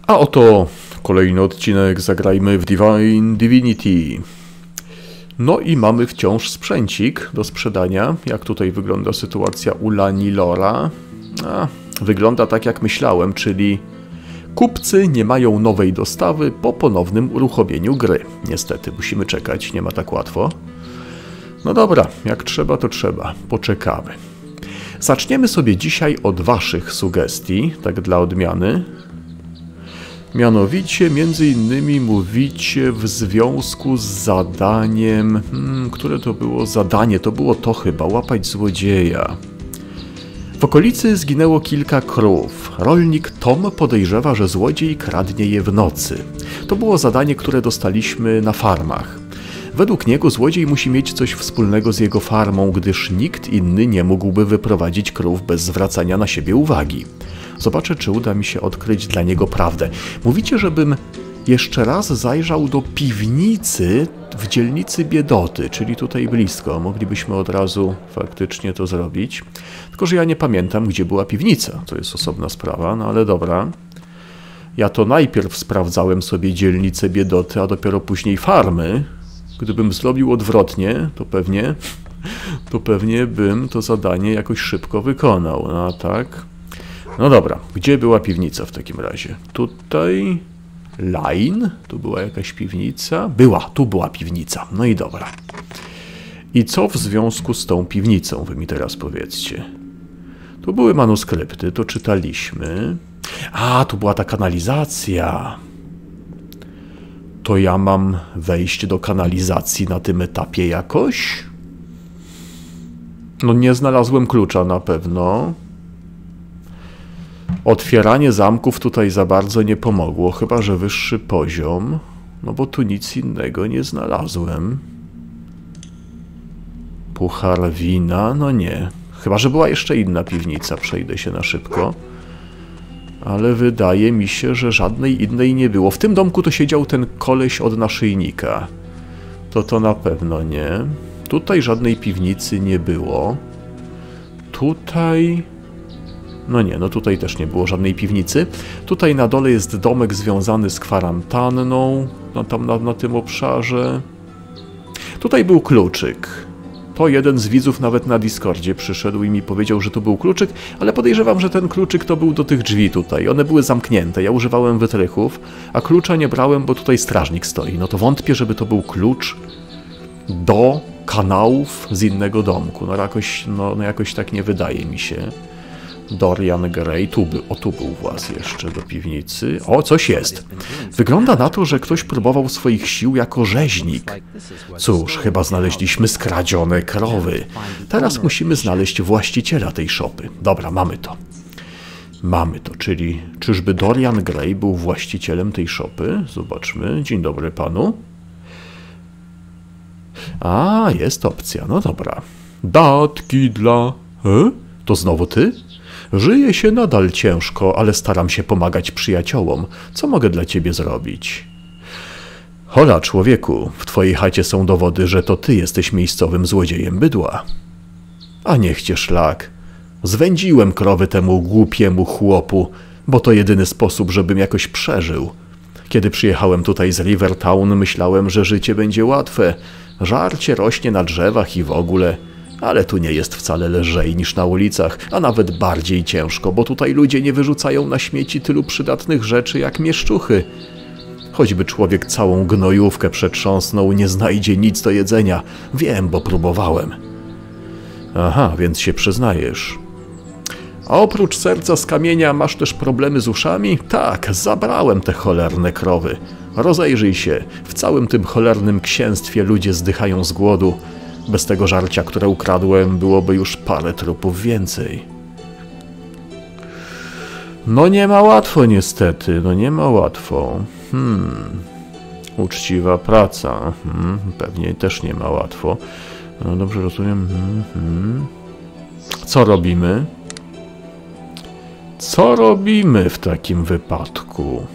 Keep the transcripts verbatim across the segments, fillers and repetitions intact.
A oto kolejny odcinek Zagrajmy w Divine Divinity. No i mamy wciąż sprzęcik do sprzedania. Jak tutaj wygląda sytuacja u Lanilora? A, wygląda tak jak myślałem, czyli kupcy nie mają nowej dostawy po ponownym uruchomieniu gry. Niestety, musimy czekać, nie ma tak łatwo. No dobra, jak trzeba, to trzeba. Poczekamy. Zaczniemy sobie dzisiaj od waszych sugestii, tak dla odmiany. Mianowicie, między innymi mówicie w związku z zadaniem... Hmm, które to było zadanie? To było to chyba, łapać złodzieja. W okolicy zginęło kilka krów. Rolnik Tom podejrzewa, że złodziej kradnie je w nocy. To było zadanie, które dostaliśmy na farmach. Według niego złodziej musi mieć coś wspólnego z jego farmą, gdyż nikt inny nie mógłby wyprowadzić krów bez zwracania na siebie uwagi. Zobaczę, czy uda mi się odkryć dla niego prawdę. Mówicie, żebym jeszcze raz zajrzał do piwnicy w dzielnicy Biedoty, czyli tutaj blisko. Moglibyśmy od razu faktycznie to zrobić. Tylko że ja nie pamiętam, gdzie była piwnica. To jest osobna sprawa, no ale dobra. Ja to najpierw sprawdzałem sobie dzielnicę Biedoty, a dopiero później farmy. Gdybym zrobił odwrotnie, to pewnie, to pewnie bym to zadanie jakoś szybko wykonał. No tak. No dobra, gdzie była piwnica w takim razie? Tutaj... Line? Tu była jakaś piwnica? Była, tu była piwnica. No i dobra. I co w związku z tą piwnicą, wy mi teraz powiedzcie? Tu były manuskrypty, to czytaliśmy. A, tu była ta kanalizacja. To ja mam wejść do kanalizacji na tym etapie jakoś? No nie znalazłem klucza na pewno. Otwieranie zamków tutaj za bardzo nie pomogło, chyba że wyższy poziom. No bo tu nic innego nie znalazłem. Puchar wina? No nie. Chyba że była jeszcze inna piwnica, przejdę się na szybko. Ale wydaje mi się, że żadnej innej nie było. W tym domku to siedział ten koleś od naszyjnika. To to na pewno nie. Tutaj żadnej piwnicy nie było. Tutaj... No nie, no tutaj też nie było żadnej piwnicy. Tutaj na dole jest domek związany z kwarantanną. No tam na, na tym obszarze. Tutaj był kluczyk. To jeden z widzów nawet na Discordzie przyszedł i mi powiedział, że to był kluczyk, ale podejrzewam, że ten kluczyk to był do tych drzwi tutaj. One były zamknięte, ja używałem wytrychów, a klucza nie brałem, bo tutaj strażnik stoi. No to wątpię, żeby to był klucz do kanałów z innego domku. No jakoś, no, no jakoś tak nie wydaje mi się. Dorian Gray, tu był, o tu był właz jeszcze do piwnicy. O, coś jest. Wygląda na to, że ktoś próbował swoich sił jako rzeźnik. Cóż, chyba znaleźliśmy skradzione krowy. Teraz musimy znaleźć właściciela tej szopy. Dobra, mamy to. Mamy to, czyli czyżby Dorian Gray był właścicielem tej szopy? Zobaczmy. Dzień dobry panu. A, jest opcja, no dobra. Datki dla... E? To znowu ty? Żyje się nadal ciężko, ale staram się pomagać przyjaciołom. Co mogę dla ciebie zrobić? Hola, człowieku, w twojej chacie są dowody, że to ty jesteś miejscowym złodziejem bydła. A niech cię szlak. Zwędziłem krowy temu głupiemu chłopu, bo to jedyny sposób, żebym jakoś przeżył. Kiedy przyjechałem tutaj z Rivertown, myślałem, że życie będzie łatwe. Żarcie rośnie na drzewach i w ogóle... Ale tu nie jest wcale lżej niż na ulicach, a nawet bardziej ciężko, bo tutaj ludzie nie wyrzucają na śmieci tylu przydatnych rzeczy jak mieszczuchy. Choćby człowiek całą gnojówkę przetrząsnął, nie znajdzie nic do jedzenia. Wiem, bo próbowałem. Aha, więc się przyznajesz. A oprócz serca z kamienia masz też problemy z uszami? Tak, zabrałem te cholerne krowy. Rozejrzyj się, w całym tym cholernym księstwie ludzie zdychają z głodu. Bez tego żarcia, które ukradłem, byłoby już parę trupów więcej. No nie ma łatwo niestety, no nie ma łatwo. Hmm. Uczciwa praca. Hmm. Pewnie też nie ma łatwo. No dobrze rozumiem. Hmm. Hmm. Co robimy? Co robimy w takim wypadku?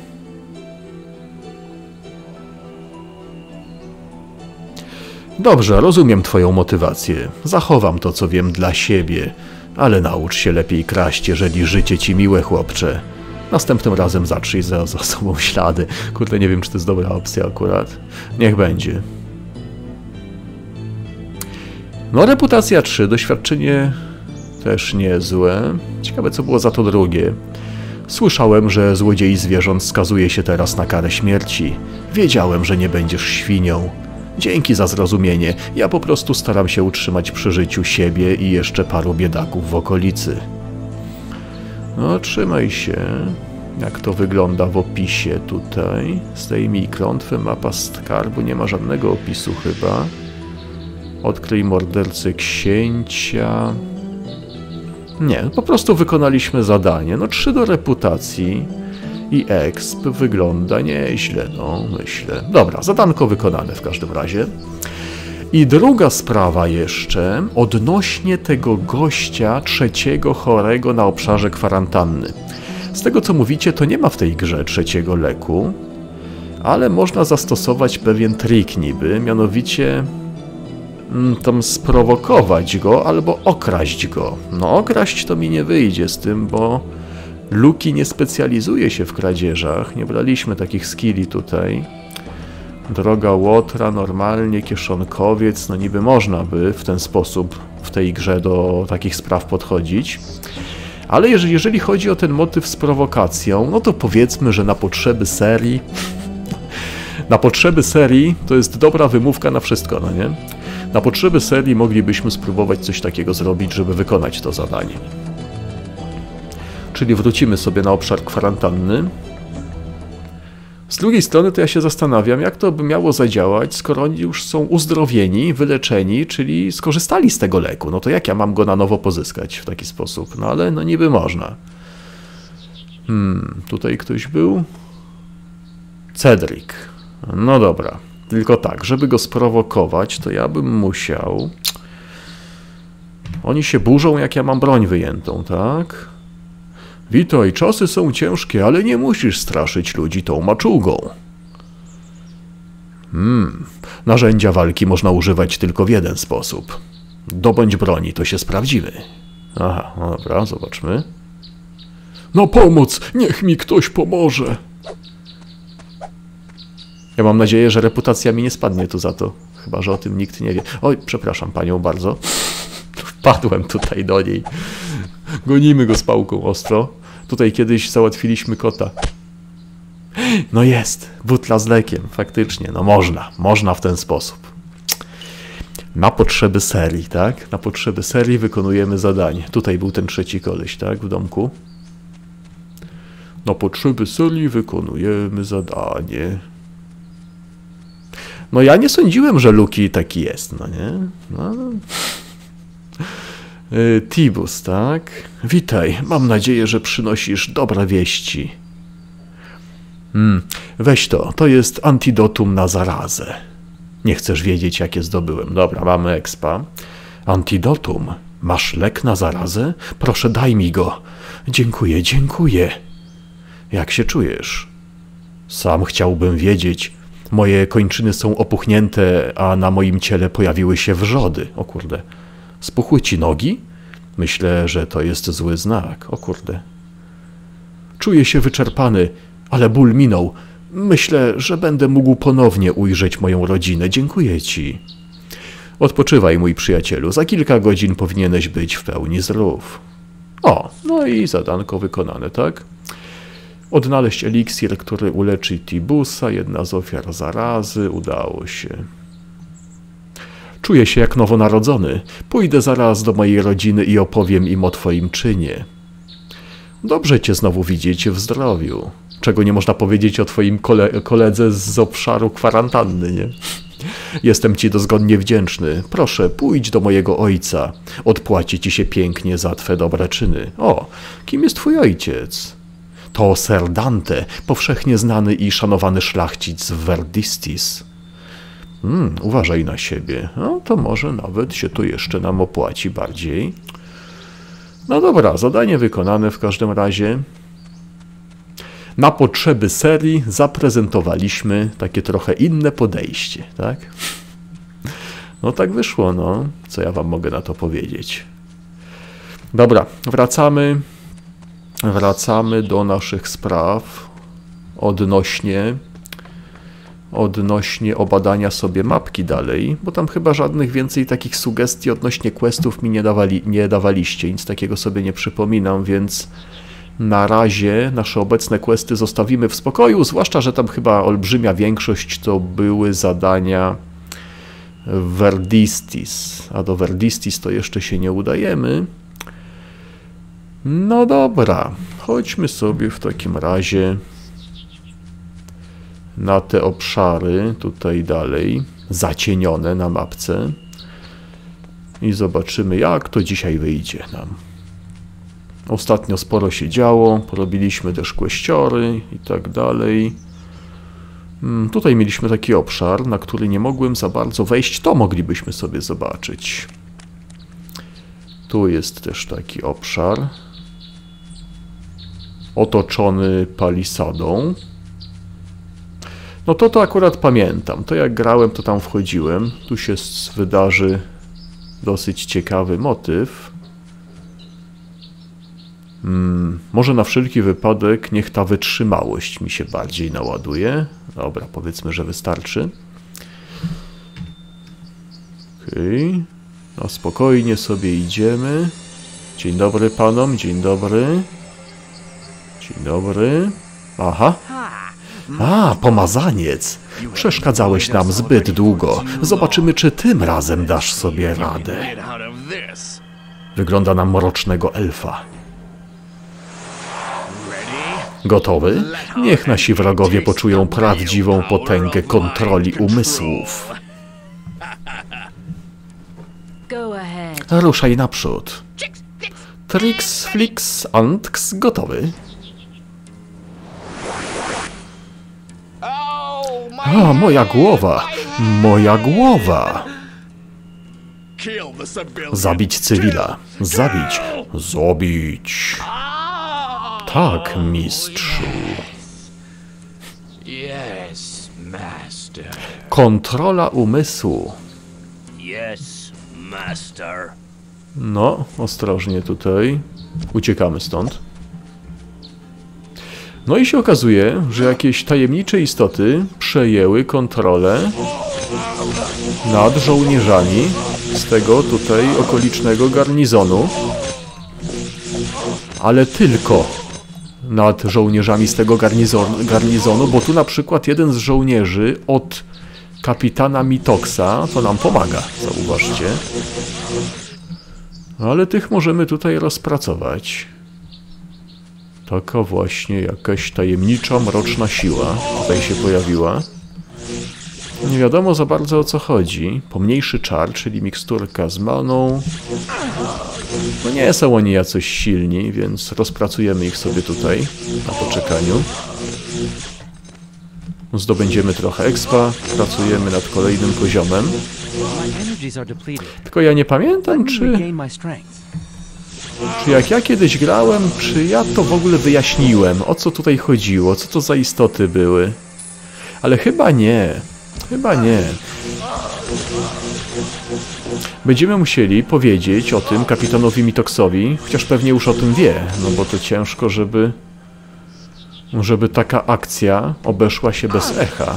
Dobrze, rozumiem twoją motywację. Zachowam to, co wiem, dla siebie. Ale naucz się lepiej kraść, jeżeli życie ci miłe, chłopcze. Następnym razem zatrzyj za, za sobą ślady. Kurde, nie wiem, czy to jest dobra opcja akurat. Niech będzie. No, reputacja trzy, doświadczenie też niezłe. Ciekawe, co było za to drugie. Słyszałem, że złodziei zwierząt skazuje się teraz na karę śmierci. Wiedziałem, że nie będziesz świnią. Dzięki za zrozumienie. Ja po prostu staram się utrzymać przy życiu siebie i jeszcze paru biedaków w okolicy. No, trzymaj się. Jak to wygląda w opisie tutaj? Zdejmij klątwę, mapa skarbu. Nie ma żadnego opisu chyba. Odkryj mordercę księcia. Nie, po prostu wykonaliśmy zadanie. No, trzy do reputacji i exp wygląda nieźle, no, myślę. Dobra, zadanko wykonane w każdym razie. I druga sprawa jeszcze, odnośnie tego gościa trzeciego chorego na obszarze kwarantanny. Z tego, co mówicie, to nie ma w tej grze trzeciego leku, ale można zastosować pewien trik niby, mianowicie tam sprowokować go albo okraść go. No, okraść to mi nie wyjdzie z tym, bo Luki nie specjalizuje się w kradzieżach. Nie braliśmy takich skilli tutaj. Droga Łotra, normalnie, kieszonkowiec. No niby można by w ten sposób w tej grze do takich spraw podchodzić. Ale jeżeli, jeżeli chodzi o ten motyw z prowokacją, no to powiedzmy, że na potrzeby serii... na potrzeby serii to jest dobra wymówka na wszystko, no nie? Na potrzeby serii moglibyśmy spróbować coś takiego zrobić, żeby wykonać to zadanie. Czyli wrócimy sobie na obszar kwarantanny. Z drugiej strony to ja się zastanawiam, jak to by miało zadziałać, skoro oni już są uzdrowieni, wyleczeni, czyli skorzystali z tego leku. No to jak ja mam go na nowo pozyskać w taki sposób? No ale no niby można. Hmm, tutaj ktoś był? Cedric. No dobra. Tylko tak, żeby go sprowokować, to ja bym musiał... Oni się burzą, jak ja mam broń wyjętą, tak? Witaj, czasy są ciężkie, ale nie musisz straszyć ludzi tą maczugą. Hmm, narzędzia walki można używać tylko w jeden sposób. Dobądź broni, to się sprawdzimy. Aha, no dobra, zobaczmy. Na pomoc, niech mi ktoś pomoże. Ja mam nadzieję, że reputacja mi nie spadnie tu za to. Chyba że o tym nikt nie wie. Oj, przepraszam panią bardzo. Wpadłem tutaj do niej. Gonimy go z pałką ostro. Tutaj kiedyś załatwiliśmy kota. No jest, butla z lekiem, faktycznie. No można, można w ten sposób. Na potrzeby serii, tak? Na potrzeby serii wykonujemy zadanie. Tutaj był ten trzeci koleś, tak? W domku. Na potrzeby serii wykonujemy zadanie. No ja nie sądziłem, że Luki taki jest, no nie? No. Tibus, tak? Witaj, mam nadzieję, że przynosisz dobre wieści. Hmm, weź to, to jest antidotum na zarazę. Nie chcesz wiedzieć, jakie zdobyłem. Dobra, mamy expa. Antidotum? Masz lek na zarazę? Proszę, daj mi go. Dziękuję, dziękuję. Jak się czujesz? Sam chciałbym wiedzieć. Moje kończyny są opuchnięte, a na moim ciele pojawiły się wrzody. O kurde. Spuchły ci nogi? Myślę, że to jest zły znak. O kurde. Czuję się wyczerpany, ale ból minął. Myślę, że będę mógł ponownie ujrzeć moją rodzinę. Dziękuję ci. Odpoczywaj, mój przyjacielu. Za kilka godzin powinieneś być w pełni zdrów. O, no i zadanko wykonane, tak? Odnaleźć eliksir, który uleczy Tibusa. Jedna z ofiar zarazy. Udało się. Czuję się jak nowonarodzony. Pójdę zaraz do mojej rodziny i opowiem im o twoim czynie. Dobrze cię znowu widzieć w zdrowiu. Czego nie można powiedzieć o twoim kole koledze z obszaru kwarantanny, nie? Jestem ci dozgodnie wdzięczny. Proszę, pójdź do mojego ojca. Odpłaci ci się pięknie za twe dobre czyny. O, kim jest twój ojciec? To Ser Dante, powszechnie znany i szanowany szlachcic w Verdistis. Hmm, uważaj na siebie. No to może nawet się to jeszcze nam opłaci bardziej. No dobra, zadanie wykonane w każdym razie. Na potrzeby serii zaprezentowaliśmy takie trochę inne podejście, tak? No tak wyszło, no. Co ja wam mogę na to powiedzieć? Dobra, wracamy. wracamy do naszych spraw odnośnie odnośnie obadania sobie mapki dalej, bo tam chyba żadnych więcej takich sugestii odnośnie questów mi nie, dawali, nie dawaliście, nic takiego sobie nie przypominam, więc na razie nasze obecne questy zostawimy w spokoju, zwłaszcza, że tam chyba olbrzymia większość to były zadania Verdistis, a do Verdistis to jeszcze się nie udajemy. No dobra, chodźmy sobie w takim razie na te obszary, tutaj dalej, zacienione na mapce i zobaczymy, jak to dzisiaj wyjdzie nam. Ostatnio sporo się działo, porobiliśmy też kwestiory i tak dalej. Tutaj mieliśmy taki obszar, na który nie mogłem za bardzo wejść, to moglibyśmy sobie zobaczyć. Tu jest też taki obszar otoczony palisadą. No to to akurat pamiętam, to jak grałem, to tam wchodziłem. Tu się wydarzy dosyć ciekawy motyw. Hmm, może na wszelki wypadek niech ta wytrzymałość mi się bardziej naładuje. Dobra, powiedzmy, że wystarczy. Okej. Okay. No spokojnie sobie idziemy. Dzień dobry panom, dzień dobry. Dzień dobry. Aha. A, pomazaniec. Przeszkadzałeś nam zbyt długo. Zobaczymy, czy tym razem dasz sobie radę. Wygląda na mrocznego elfa. Gotowy? Niech nasi wrogowie poczują prawdziwą potęgę kontroli umysłów. Ruszaj naprzód. Trix, Flix, Antx, gotowy. A, moja głowa! Moja głowa! Zabić cywila. Zabić. Zabić. Tak, mistrzu. Kontrola umysłu. No, ostrożnie tutaj. Uciekamy stąd. No i się okazuje, że jakieś tajemnicze istoty przejęły kontrolę nad żołnierzami z tego tutaj okolicznego garnizonu. Ale tylko nad żołnierzami z tego garnizonu, garnizonu, bo tu na przykład jeden z żołnierzy od kapitana Mitoksa to nam pomaga, zauważcie. Ale tych możemy tutaj rozpracować. Taka właśnie jakaś tajemnicza, mroczna siła tutaj się pojawiła. Nie wiadomo za bardzo, o co chodzi. Pomniejszy czar, czyli miksturka z maną. No nie są oni jakoś silni, więc rozpracujemy ich sobie tutaj na poczekaniu. Zdobędziemy trochę expa, pracujemy nad kolejnym poziomem. Tylko ja nie pamiętam, czy... Czy jak ja kiedyś grałem, czy ja to w ogóle wyjaśniłem, o co tutaj chodziło, co to za istoty były. Ale chyba nie. Chyba nie. Będziemy musieli powiedzieć o tym kapitanowi Mitoksowi, chociaż pewnie już o tym wie, no bo to ciężko, żeby... żeby taka akcja obeszła się bez echa.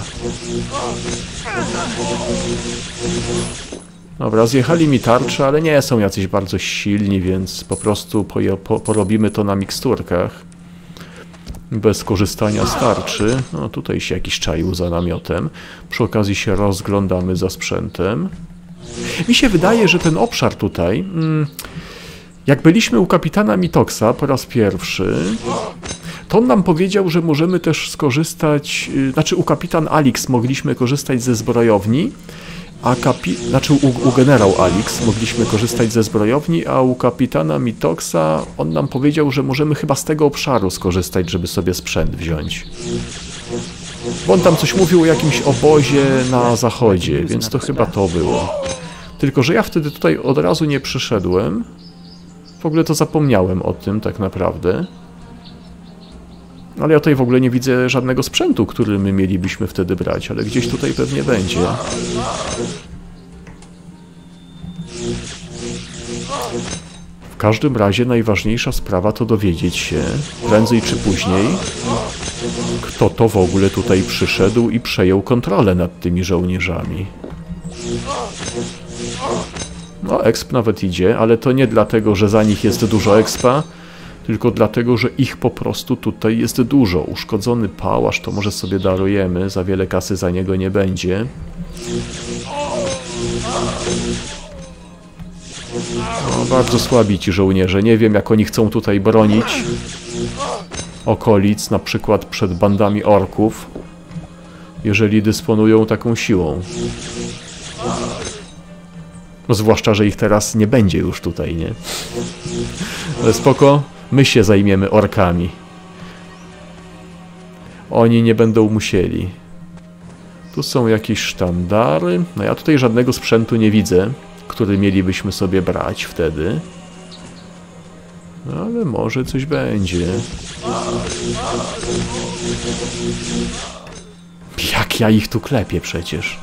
Dobra, zjechali mi tarcze, ale nie są jacyś bardzo silni, więc po prostu po, po, porobimy to na miksturkach. Bez korzystania z tarczy. No tutaj się jakiś czaił za namiotem. Przy okazji się rozglądamy za sprzętem. Mi się wydaje, że ten obszar tutaj... Mm, jak byliśmy u kapitana Mitoksa po raz pierwszy, to on nam powiedział, że możemy też skorzystać... Yy, znaczy u kapitan Alix mogliśmy korzystać ze zbrojowni, a kapi... Znaczy u, u generał Alix mogliśmy korzystać ze zbrojowni, a u kapitana Mitoksa on nam powiedział, że możemy chyba z tego obszaru skorzystać, żeby sobie sprzęt wziąć. Bo on tam coś mówił o jakimś obozie na zachodzie, więc to chyba to było. Tylko że ja wtedy tutaj od razu nie przyszedłem. W ogóle to zapomniałem o tym tak naprawdę. Ale ja tutaj w ogóle nie widzę żadnego sprzętu, który my mielibyśmy wtedy brać, ale gdzieś tutaj pewnie będzie. W każdym razie najważniejsza sprawa to dowiedzieć się, prędzej czy później, kto to w ogóle tutaj przyszedł i przejął kontrolę nad tymi żołnierzami. No, exp nawet idzie, ale to nie dlatego, że za nich jest dużo expa, tylko dlatego, że ich po prostu tutaj jest dużo. Uszkodzony pałasz to może sobie darujemy, za wiele kasy za niego nie będzie. No, bardzo słabi ci żołnierze. Nie wiem, jak oni chcą tutaj bronić okolic, na przykład przed bandami orków, jeżeli dysponują taką siłą. No, zwłaszcza, że ich teraz nie będzie już tutaj, nie? Ale spoko, my się zajmiemy orkami. Oni nie będą musieli. Tu są jakieś sztandary. No ja tutaj żadnego sprzętu nie widzę, który mielibyśmy sobie brać wtedy. No, ale może coś będzie. Jak ja ich tu klepię przecież.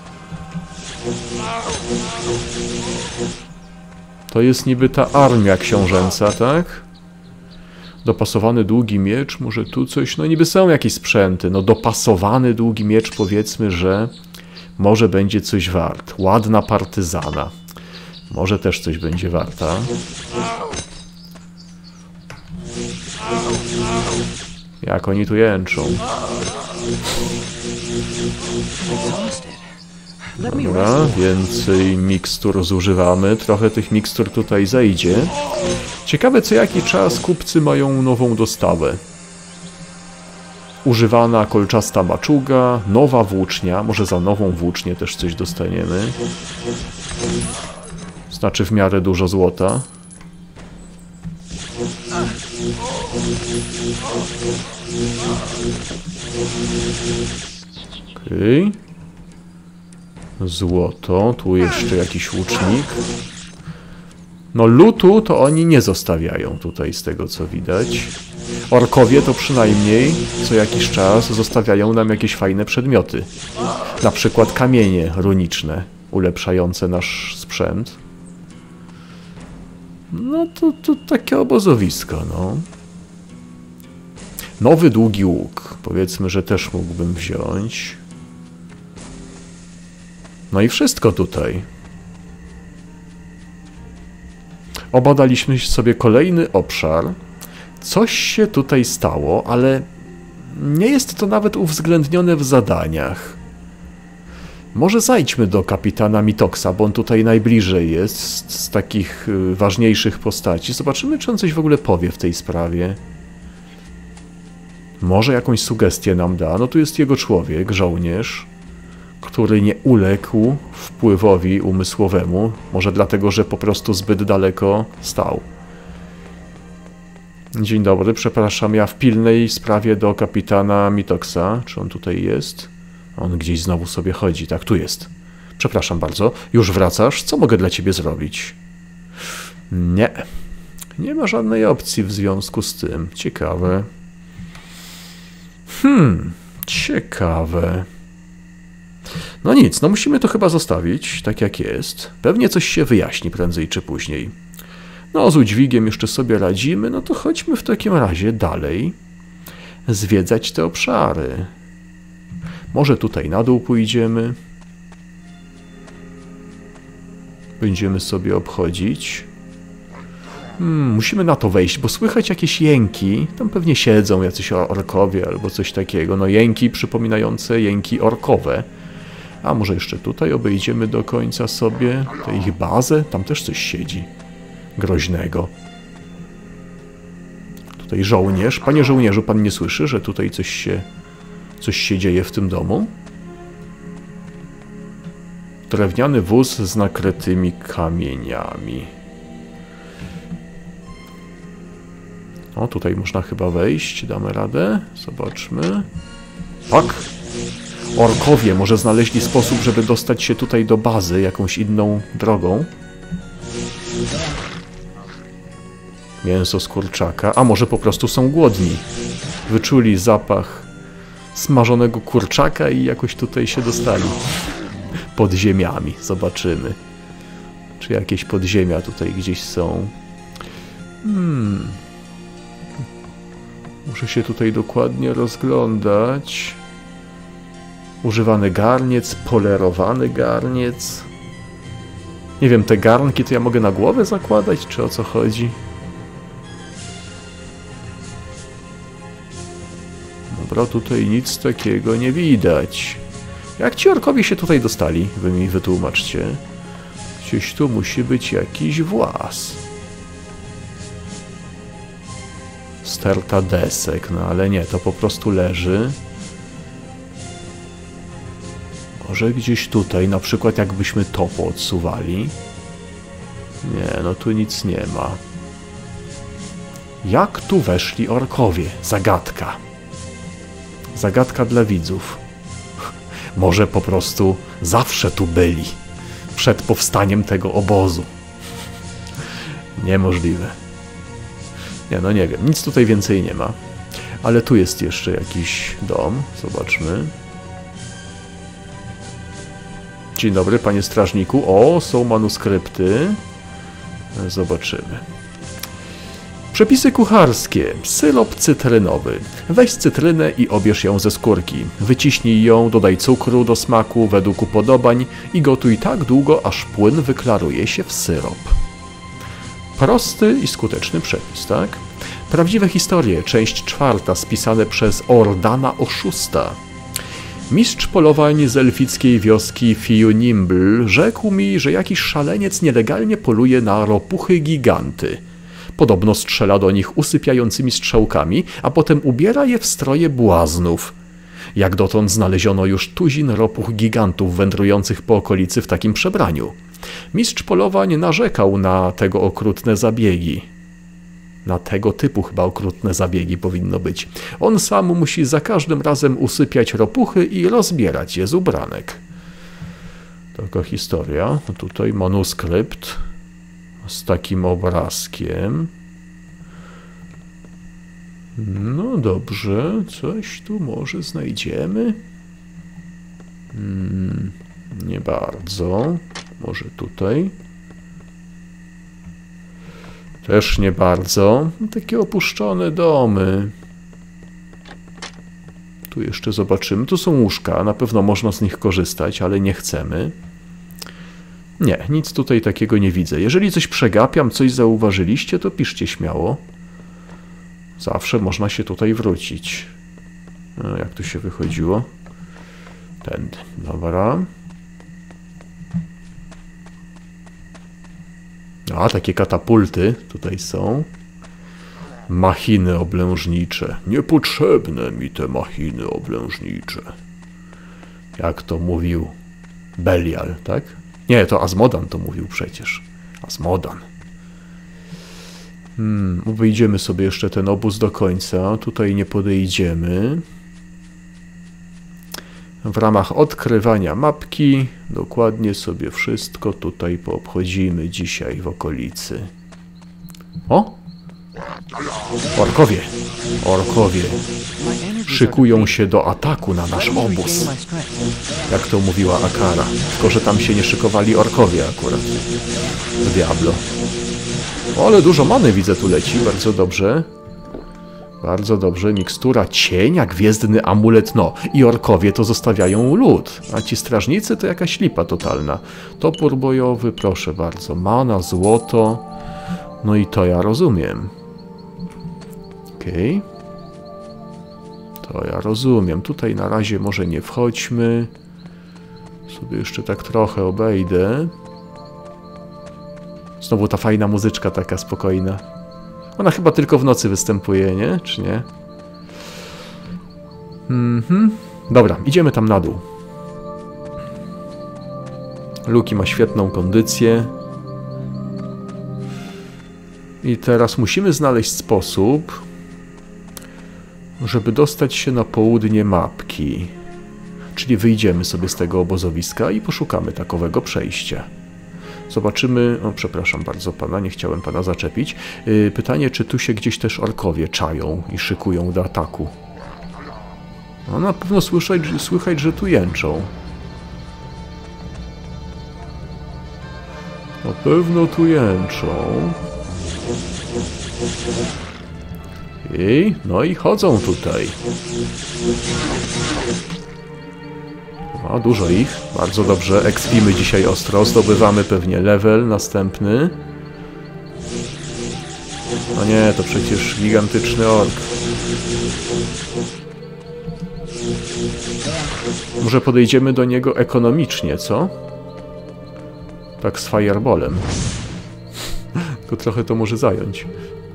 To jest niby ta armia książęca, tak? Dopasowany długi miecz, może tu coś... No niby są jakieś sprzęty. No dopasowany długi miecz, powiedzmy, że może będzie coś wart. Ładna partyzana. Może też coś będzie warta. Jak oni tu jęczą. Dobra, więcej mikstur zużywamy. Trochę tych mikstur tutaj zejdzie. Ciekawe, co jaki czas kupcy mają nową dostawę. Używana kolczasta maczuga, nowa włócznia. Może za nową włócznię też coś dostaniemy. Znaczy w miarę dużo złota. Okej. Okay. Złoto. Tu jeszcze jakiś łucznik. No lutu to oni nie zostawiają tutaj, z tego co widać. Orkowie to przynajmniej co jakiś czas zostawiają nam jakieś fajne przedmioty. Na przykład kamienie runiczne, ulepszające nasz sprzęt. No to, to takie obozowisko, no. Nowy długi łuk. Powiedzmy, że też mógłbym wziąć. No i wszystko tutaj. Obadaliśmy sobie kolejny obszar. Coś się tutaj stało, ale nie jest to nawet uwzględnione w zadaniach. Może zajdźmy do kapitana Mitoksa, bo on tutaj najbliżej jest z, z takich ważniejszych postaci. Zobaczymy, czy on coś w ogóle powie w tej sprawie. Może jakąś sugestię nam da. No tu jest jego człowiek, żołnierz, który nie uległ wpływowi umysłowemu. Może dlatego, że po prostu zbyt daleko stał. Dzień dobry, przepraszam, ja w pilnej sprawie do kapitana Mitoksa. Czy on tutaj jest? On gdzieś znowu sobie chodzi. Tak, tu jest. Przepraszam bardzo. Już wracasz? Co mogę dla ciebie zrobić? Nie. Nie ma żadnej opcji w związku z tym. Ciekawe. Hmm. Ciekawe. No nic, no musimy to chyba zostawić tak jak jest. Pewnie coś się wyjaśni prędzej czy później. No z udźwigiem jeszcze sobie radzimy, no to chodźmy w takim razie dalej zwiedzać te obszary. Może tutaj na dół pójdziemy. Będziemy sobie obchodzić. Hmm, musimy na to wejść, bo słychać jakieś jęki. Tam pewnie siedzą jacyś orkowie albo coś takiego. No jęki przypominające jęki orkowe. A może jeszcze tutaj obejdziemy do końca sobie tę ich bazę? Tam też coś siedzi groźnego. Tutaj żołnierz. Panie żołnierzu, pan nie słyszy, że tutaj coś się, coś się dzieje w tym domu? Drewniany wóz z nakrytymi kamieniami. O, tutaj można chyba wejść. Damy radę. Zobaczmy. Tak. Orkowie może znaleźli sposób, żeby dostać się tutaj do bazy jakąś inną drogą. Mięso z kurczaka. A może po prostu są głodni. Wyczuli zapach smażonego kurczaka i jakoś tutaj się dostali. Pod ziemiami. Zobaczymy. Czy jakieś podziemia tutaj gdzieś są. Hmm. Muszę się tutaj dokładnie rozglądać. Używany garniec, polerowany garniec. Nie wiem, te garnki to ja mogę na głowę zakładać, czy o co chodzi? Dobra, tutaj nic takiego nie widać. Jak ci orkowie się tutaj dostali? Wy mi wytłumaczcie. Gdzieś tu musi być jakiś włas. Sterta desek, no ale nie, to po prostu leży. Może gdzieś tutaj, na przykład jakbyśmy to poodsuwali. Nie, no tu nic nie ma. Jak tu weszli orkowie? Zagadka. Zagadka dla widzów. Może po prostu zawsze tu byli. Przed powstaniem tego obozu. Niemożliwe. Nie, no nie wiem. Nic tutaj więcej nie ma. Ale tu jest jeszcze jakiś dom. Zobaczmy. Dzień dobry, panie strażniku. O, są manuskrypty. Zobaczymy. Przepisy kucharskie. Syrop cytrynowy. Weź cytrynę i obierz ją ze skórki. Wyciśnij ją, dodaj cukru do smaku według upodobań i gotuj tak długo, aż płyn wyklaruje się w syrop. Prosty i skuteczny przepis, tak? Prawdziwe historie, część czwarta, spisane przez Ordana Oszusta. Mistrz polowań z elfickiej wioski Fiunimbl rzekł mi, że jakiś szaleniec nielegalnie poluje na ropuchy giganty. Podobno strzela do nich usypiającymi strzałkami, a potem ubiera je w stroje błaznów. Jak dotąd znaleziono już tuzin ropuch gigantów wędrujących po okolicy w takim przebraniu. Mistrz polowań narzekał na tego okrutne zabiegi. Na tego typu chyba okrutne zabiegi powinno być. On sam musi za każdym razem usypiać ropuchy i rozbierać je z ubranek. Taka historia. Tutaj manuskrypt z takim obrazkiem. No dobrze, coś tu może znajdziemy. Hmm, nie bardzo. Może tutaj. Też nie bardzo. Takie opuszczone domy. Tu jeszcze zobaczymy. Tu są łóżka. Na pewno można z nich korzystać, ale nie chcemy. Nie, nic tutaj takiego nie widzę. Jeżeli coś przegapiam, coś zauważyliście, to piszcie śmiało. Zawsze można się tutaj wrócić. No, jak tu się wychodziło? Tędy. Dobra. A, takie katapulty tutaj są. Machiny oblężnicze. Niepotrzebne mi te machiny oblężnicze. Jak to mówił Belial, tak? Nie, to Azmodan to mówił przecież. Azmodan. Hmm, obejdziemy sobie jeszcze ten obóz do końca. Tutaj nie podejdziemy. W ramach odkrywania mapki dokładnie sobie wszystko tutaj poobchodzimy dzisiaj w okolicy. O! Orkowie! Orkowie! Szykują się do ataku na nasz obóz. Jak to mówiła Akara. Tylko że tam się nie szykowali orkowie akurat. Diablo. O, ale dużo many widzę tu leci. Bardzo dobrze. Bardzo dobrze. Mikstura cienia, gwiezdny amulet. No i orkowie to zostawiają lód. A ci strażnicy to jakaś lipa totalna. Topór bojowy, proszę bardzo. Mana, złoto. No i to ja rozumiem. Okej. Okay. To ja rozumiem. Tutaj na razie może nie wchodźmy. Sobie jeszcze tak trochę obejdę. Znowu ta fajna muzyczka taka spokojna. Ona chyba tylko w nocy występuje, nie? Czy nie? Mhm. Dobra, idziemy tam na dół. Luki ma świetną kondycję. I teraz musimy znaleźć sposób, żeby dostać się na południe mapki. Czyli wyjdziemy sobie z tego obozowiska i poszukamy takowego przejścia. Zobaczymy... O, przepraszam bardzo pana, nie chciałem pana zaczepić. Yy, pytanie, czy tu się gdzieś też orkowie czają i szykują do ataku. No na pewno słyszeć, słychać, że tu jęczą. Na pewno tu jęczą. I, no i chodzą tutaj. O, dużo ich. Bardzo dobrze. Ekspimy dzisiaj ostro. Zdobywamy pewnie level następny. No nie, to przecież gigantyczny ork. Może podejdziemy do niego ekonomicznie, co? Tak z fireballem. Tylko trochę to może zająć.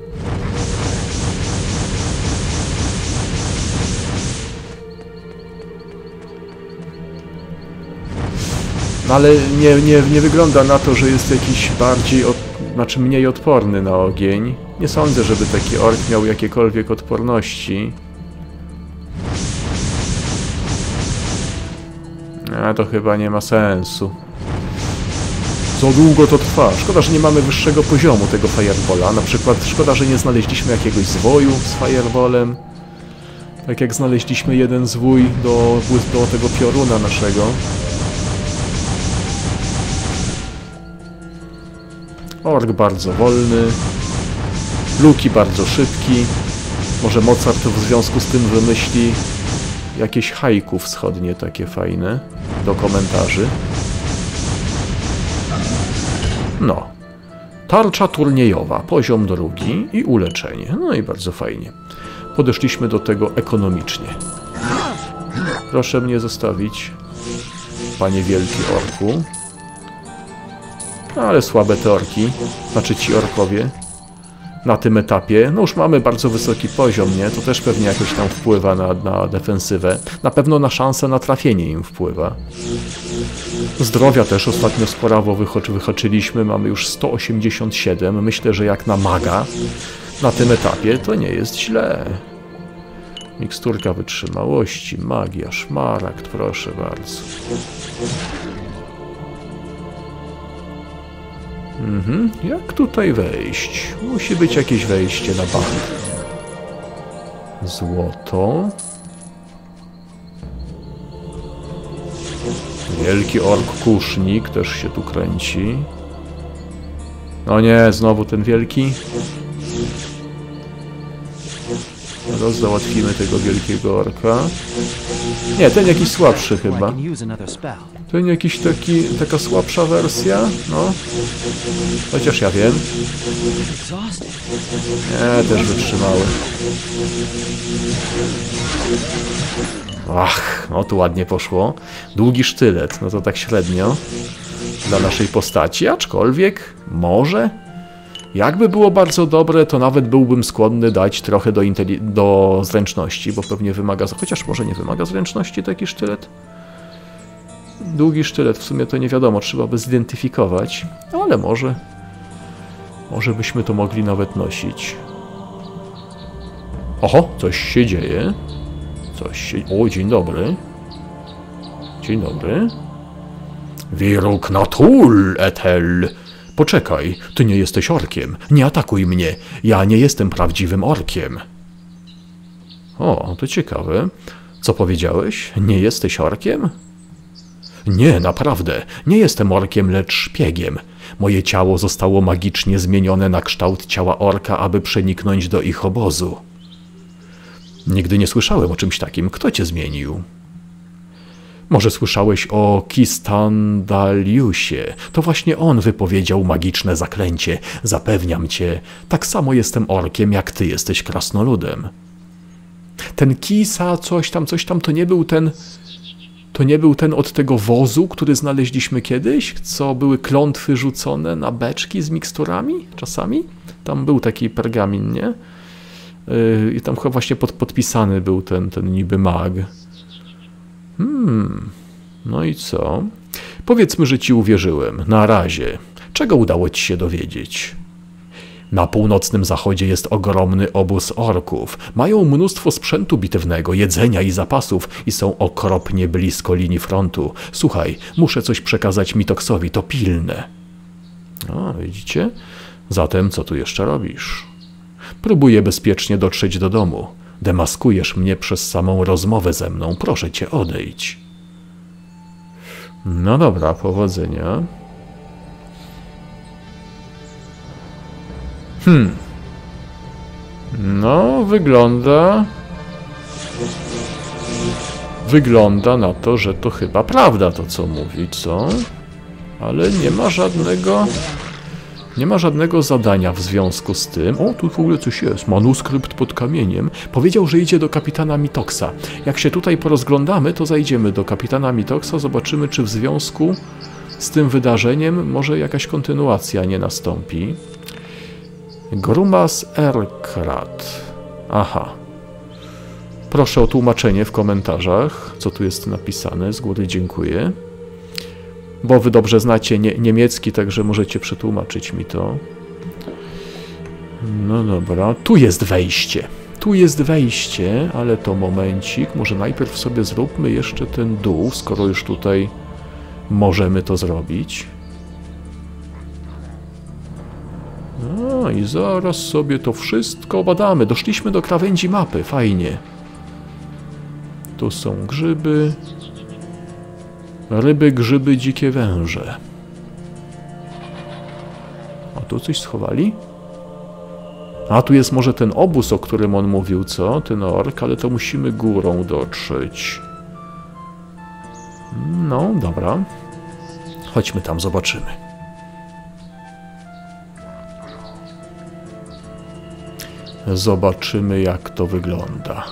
No ale nie, nie, nie wygląda na to, że jest jakiś bardziej, od, znaczy mniej odporny na ogień. Nie sądzę, żeby taki ork miał jakiekolwiek odporności. A to chyba nie ma sensu. Za długo to trwa. Szkoda, że nie mamy wyższego poziomu tego fireballa. Na przykład szkoda, że nie znaleźliśmy jakiegoś zwoju z fireballem. Tak jak znaleźliśmy jeden zwój do, do tego pioruna naszego. Ork bardzo wolny. Luki bardzo szybki. Może Mozart w związku z tym wymyśli jakieś haiku wschodnie takie fajne do komentarzy. No. Tarcza turniejowa, poziom drugi i uleczenie. No i bardzo fajnie. Podeszliśmy do tego ekonomicznie. Proszę mnie zostawić, panie wielki orku. Ale słabe te orki, znaczy ci orkowie. Na tym etapie, no już mamy bardzo wysoki poziom, nie? To też pewnie jakoś tam wpływa na, na defensywę. Na pewno na szansę na trafienie im wpływa. Zdrowia też ostatnio sporo wychoczy, wychoczyliśmy, mamy już sto osiemdziesiąt siedem. Myślę, że jak na maga na tym etapie to nie jest źle. Miksturka wytrzymałości, magia, szmaragd, proszę bardzo. Mhm. Jak tutaj wejść? Musi być jakieś wejście na bank. Złoto. Wielki ork kusznik też się tu kręci. No nie, znowu ten wielki. Teraz załatwimy tego wielkiego orka. Nie, ten jakiś słabszy chyba. Ten jakiś taki, taka słabsza wersja, no. Chociaż ja wiem. Nie, też wytrzymały. Ach, no tu ładnie poszło. Długi sztylet, no to tak średnio dla naszej postaci, aczkolwiek może... Jakby było bardzo dobre, to nawet byłbym skłonny dać trochę do, do zręczności, bo pewnie wymaga... Chociaż może nie wymaga zręczności taki sztylet. Długi sztylet, w sumie to nie wiadomo, trzeba by zidentyfikować, ale może... Może byśmy to mogli nawet nosić. Oho, coś się dzieje. Coś się... O, dzień dobry. Dzień dobry. Wiruk natul, etel. Poczekaj, ty nie jesteś orkiem. Nie atakuj mnie. Ja nie jestem prawdziwym orkiem. O, to ciekawe. Co powiedziałeś? Nie jesteś orkiem? Nie, naprawdę. Nie jestem orkiem, lecz szpiegiem. Moje ciało zostało magicznie zmienione na kształt ciała orka, aby przeniknąć do ich obozu. Nigdy nie słyszałem o czymś takim. Kto cię zmienił? Może słyszałeś o Kistandaliusie. To właśnie on wypowiedział magiczne zaklęcie. Zapewniam cię, tak samo jestem orkiem, jak ty jesteś krasnoludem. Ten Kisa, coś tam, coś tam, to nie był ten... To nie był ten od tego wozu, który znaleźliśmy kiedyś? Co były klątwy rzucone na beczki z miksturami? Czasami? Tam był taki pergamin, nie? Yy, I tam chyba właśnie pod, podpisany był ten, ten niby mag. Hmm, no i co? Powiedzmy, że ci uwierzyłem. Na razie. Czego udało ci się dowiedzieć? Na północnym zachodzie jest ogromny obóz orków. Mają mnóstwo sprzętu bitewnego, jedzenia i zapasów i są okropnie blisko linii frontu. Słuchaj, muszę coś przekazać Mitoksowi, to pilne. O, widzicie? Zatem co tu jeszcze robisz? Próbuję bezpiecznie dotrzeć do domu. Demaskujesz mnie przez samą rozmowę ze mną. Proszę cię, odejdź. No dobra, powodzenia. Hmm. No, wygląda... Wygląda na to, że to chyba prawda to, co mówi, co? Ale nie ma żadnego... Nie ma żadnego zadania w związku z tym. O, tu w ogóle coś jest. Manuskrypt pod kamieniem. Powiedział, że idzie do kapitana Mitoksa. Jak się tutaj porozglądamy, to zajdziemy do kapitana Mitoksa, zobaczymy, czy w związku z tym wydarzeniem może jakaś kontynuacja nie nastąpi. Grumas Erkrat. Aha. Proszę o tłumaczenie w komentarzach, co tu jest napisane. Z góry dziękuję. Bo wy dobrze znacie nie, niemiecki, także możecie przetłumaczyć mi to. No dobra, tu jest wejście. Tu jest wejście, ale to momencik. Może najpierw sobie zróbmy jeszcze ten dół, skoro już tutaj możemy to zrobić. No i zaraz sobie to wszystko badamy. Doszliśmy do krawędzi mapy, fajnie. Tu są grzyby. Ryby, grzyby, dzikie węże. A tu coś schowali? A tu jest może ten obóz, o którym on mówił, co? Ten ork, ale to musimy górą dotrzeć. No, dobra. Chodźmy tam, zobaczymy. Zobaczymy, jak to wygląda.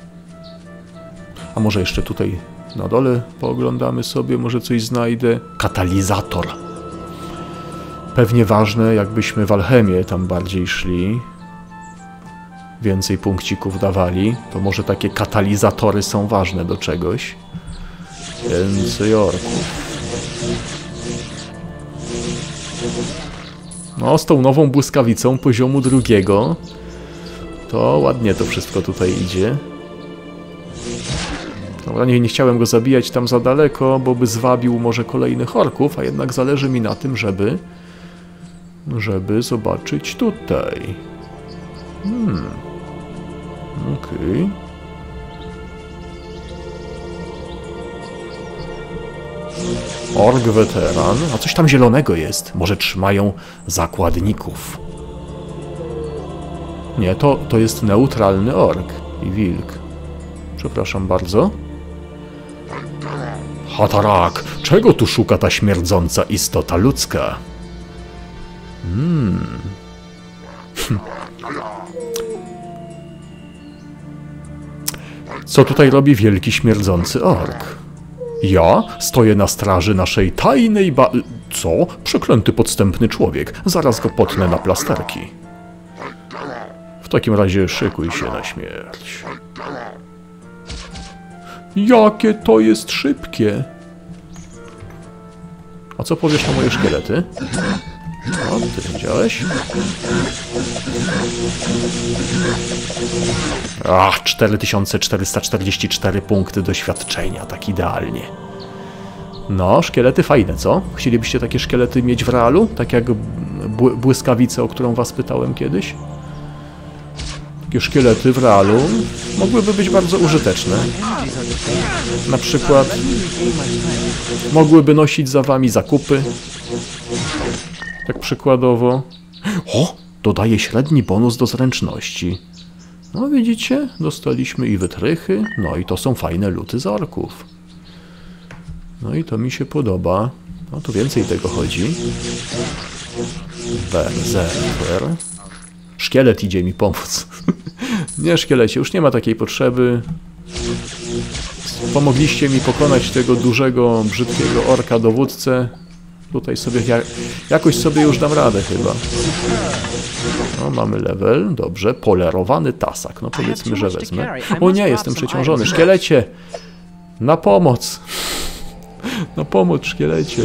A może jeszcze tutaj na dole pooglądamy sobie, może coś znajdę. Katalizator. Pewnie ważne, jakbyśmy w alchemię tam bardziej szli. Więcej punkcików dawali. To może takie katalizatory są ważne do czegoś. Więcej orków. No, z tą nową błyskawicą poziomu drugiego to ładnie to wszystko tutaj idzie. Dobra, nie, nie chciałem go zabijać tam za daleko, bo by zwabił może kolejnych orków, a jednak zależy mi na tym, żeby żeby zobaczyć tutaj. Hmm. Okej. Okay. Ork weteran. A coś tam zielonego jest. Może trzymają zakładników. Nie, to, to jest neutralny ork i wilk. Przepraszam bardzo. Hatarak! Czego tu szuka ta śmierdząca istota ludzka? Hmm. Co tutaj robi wielki śmierdzący ork? Ja stoję na straży naszej tajnej ba... Co? Przeklęty podstępny człowiek. Zaraz go potnę na plasterki. W takim razie szykuj się na śmierć. Jakie to jest szybkie! A co powiesz na moje szkielety? O, ty widziałeś? Ach, cztery tysiące czterysta czterdzieści cztery punkty doświadczenia, tak idealnie. No, szkielety fajne, co? Chcielibyście takie szkielety mieć w realu? Tak jak bły błyskawice, o którą was pytałem kiedyś? Takie szkielety w realu mogłyby być bardzo użyteczne. Na przykład mogłyby nosić za wami zakupy. Tak przykładowo. O! Dodaje średni bonus do zręczności. No widzicie? Dostaliśmy i wytrychy. No i to są fajne luty z orków. No i to mi się podoba. No tu więcej tego chodzi. Berserker. Szkielet idzie mi pomóc. Nie, szkielecie, już nie ma takiej potrzeby. Pomogliście mi pokonać tego dużego, brzydkiego orka dowódcę. Tutaj sobie, ja, jakoś sobie już dam radę chyba. No, mamy level, dobrze. Polerowany tasak, no powiedzmy, że wezmę. O nie, jestem przeciążony. Szkielecie! Na pomoc! Na pomoc, szkielecie!